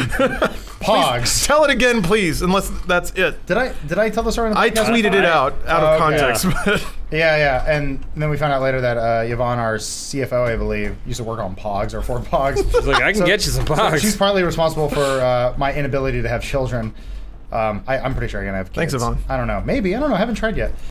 pogs.
Tell it again, please. Unless that's it.
Did I tell the story on the
I
podcast?
tweeted it out of
Oh, okay.
context. but
Yeah. And then we found out later that Yvonne, our CFO, I believe, used to work on pogs or for pogs.
He's like, I can get you some bugs.
She's partly responsible for my inability to have children. I'm pretty sure I'm gonna have kids.
Thanks, Yvonne.
I don't know. Maybe. I don't know. I haven't tried yet.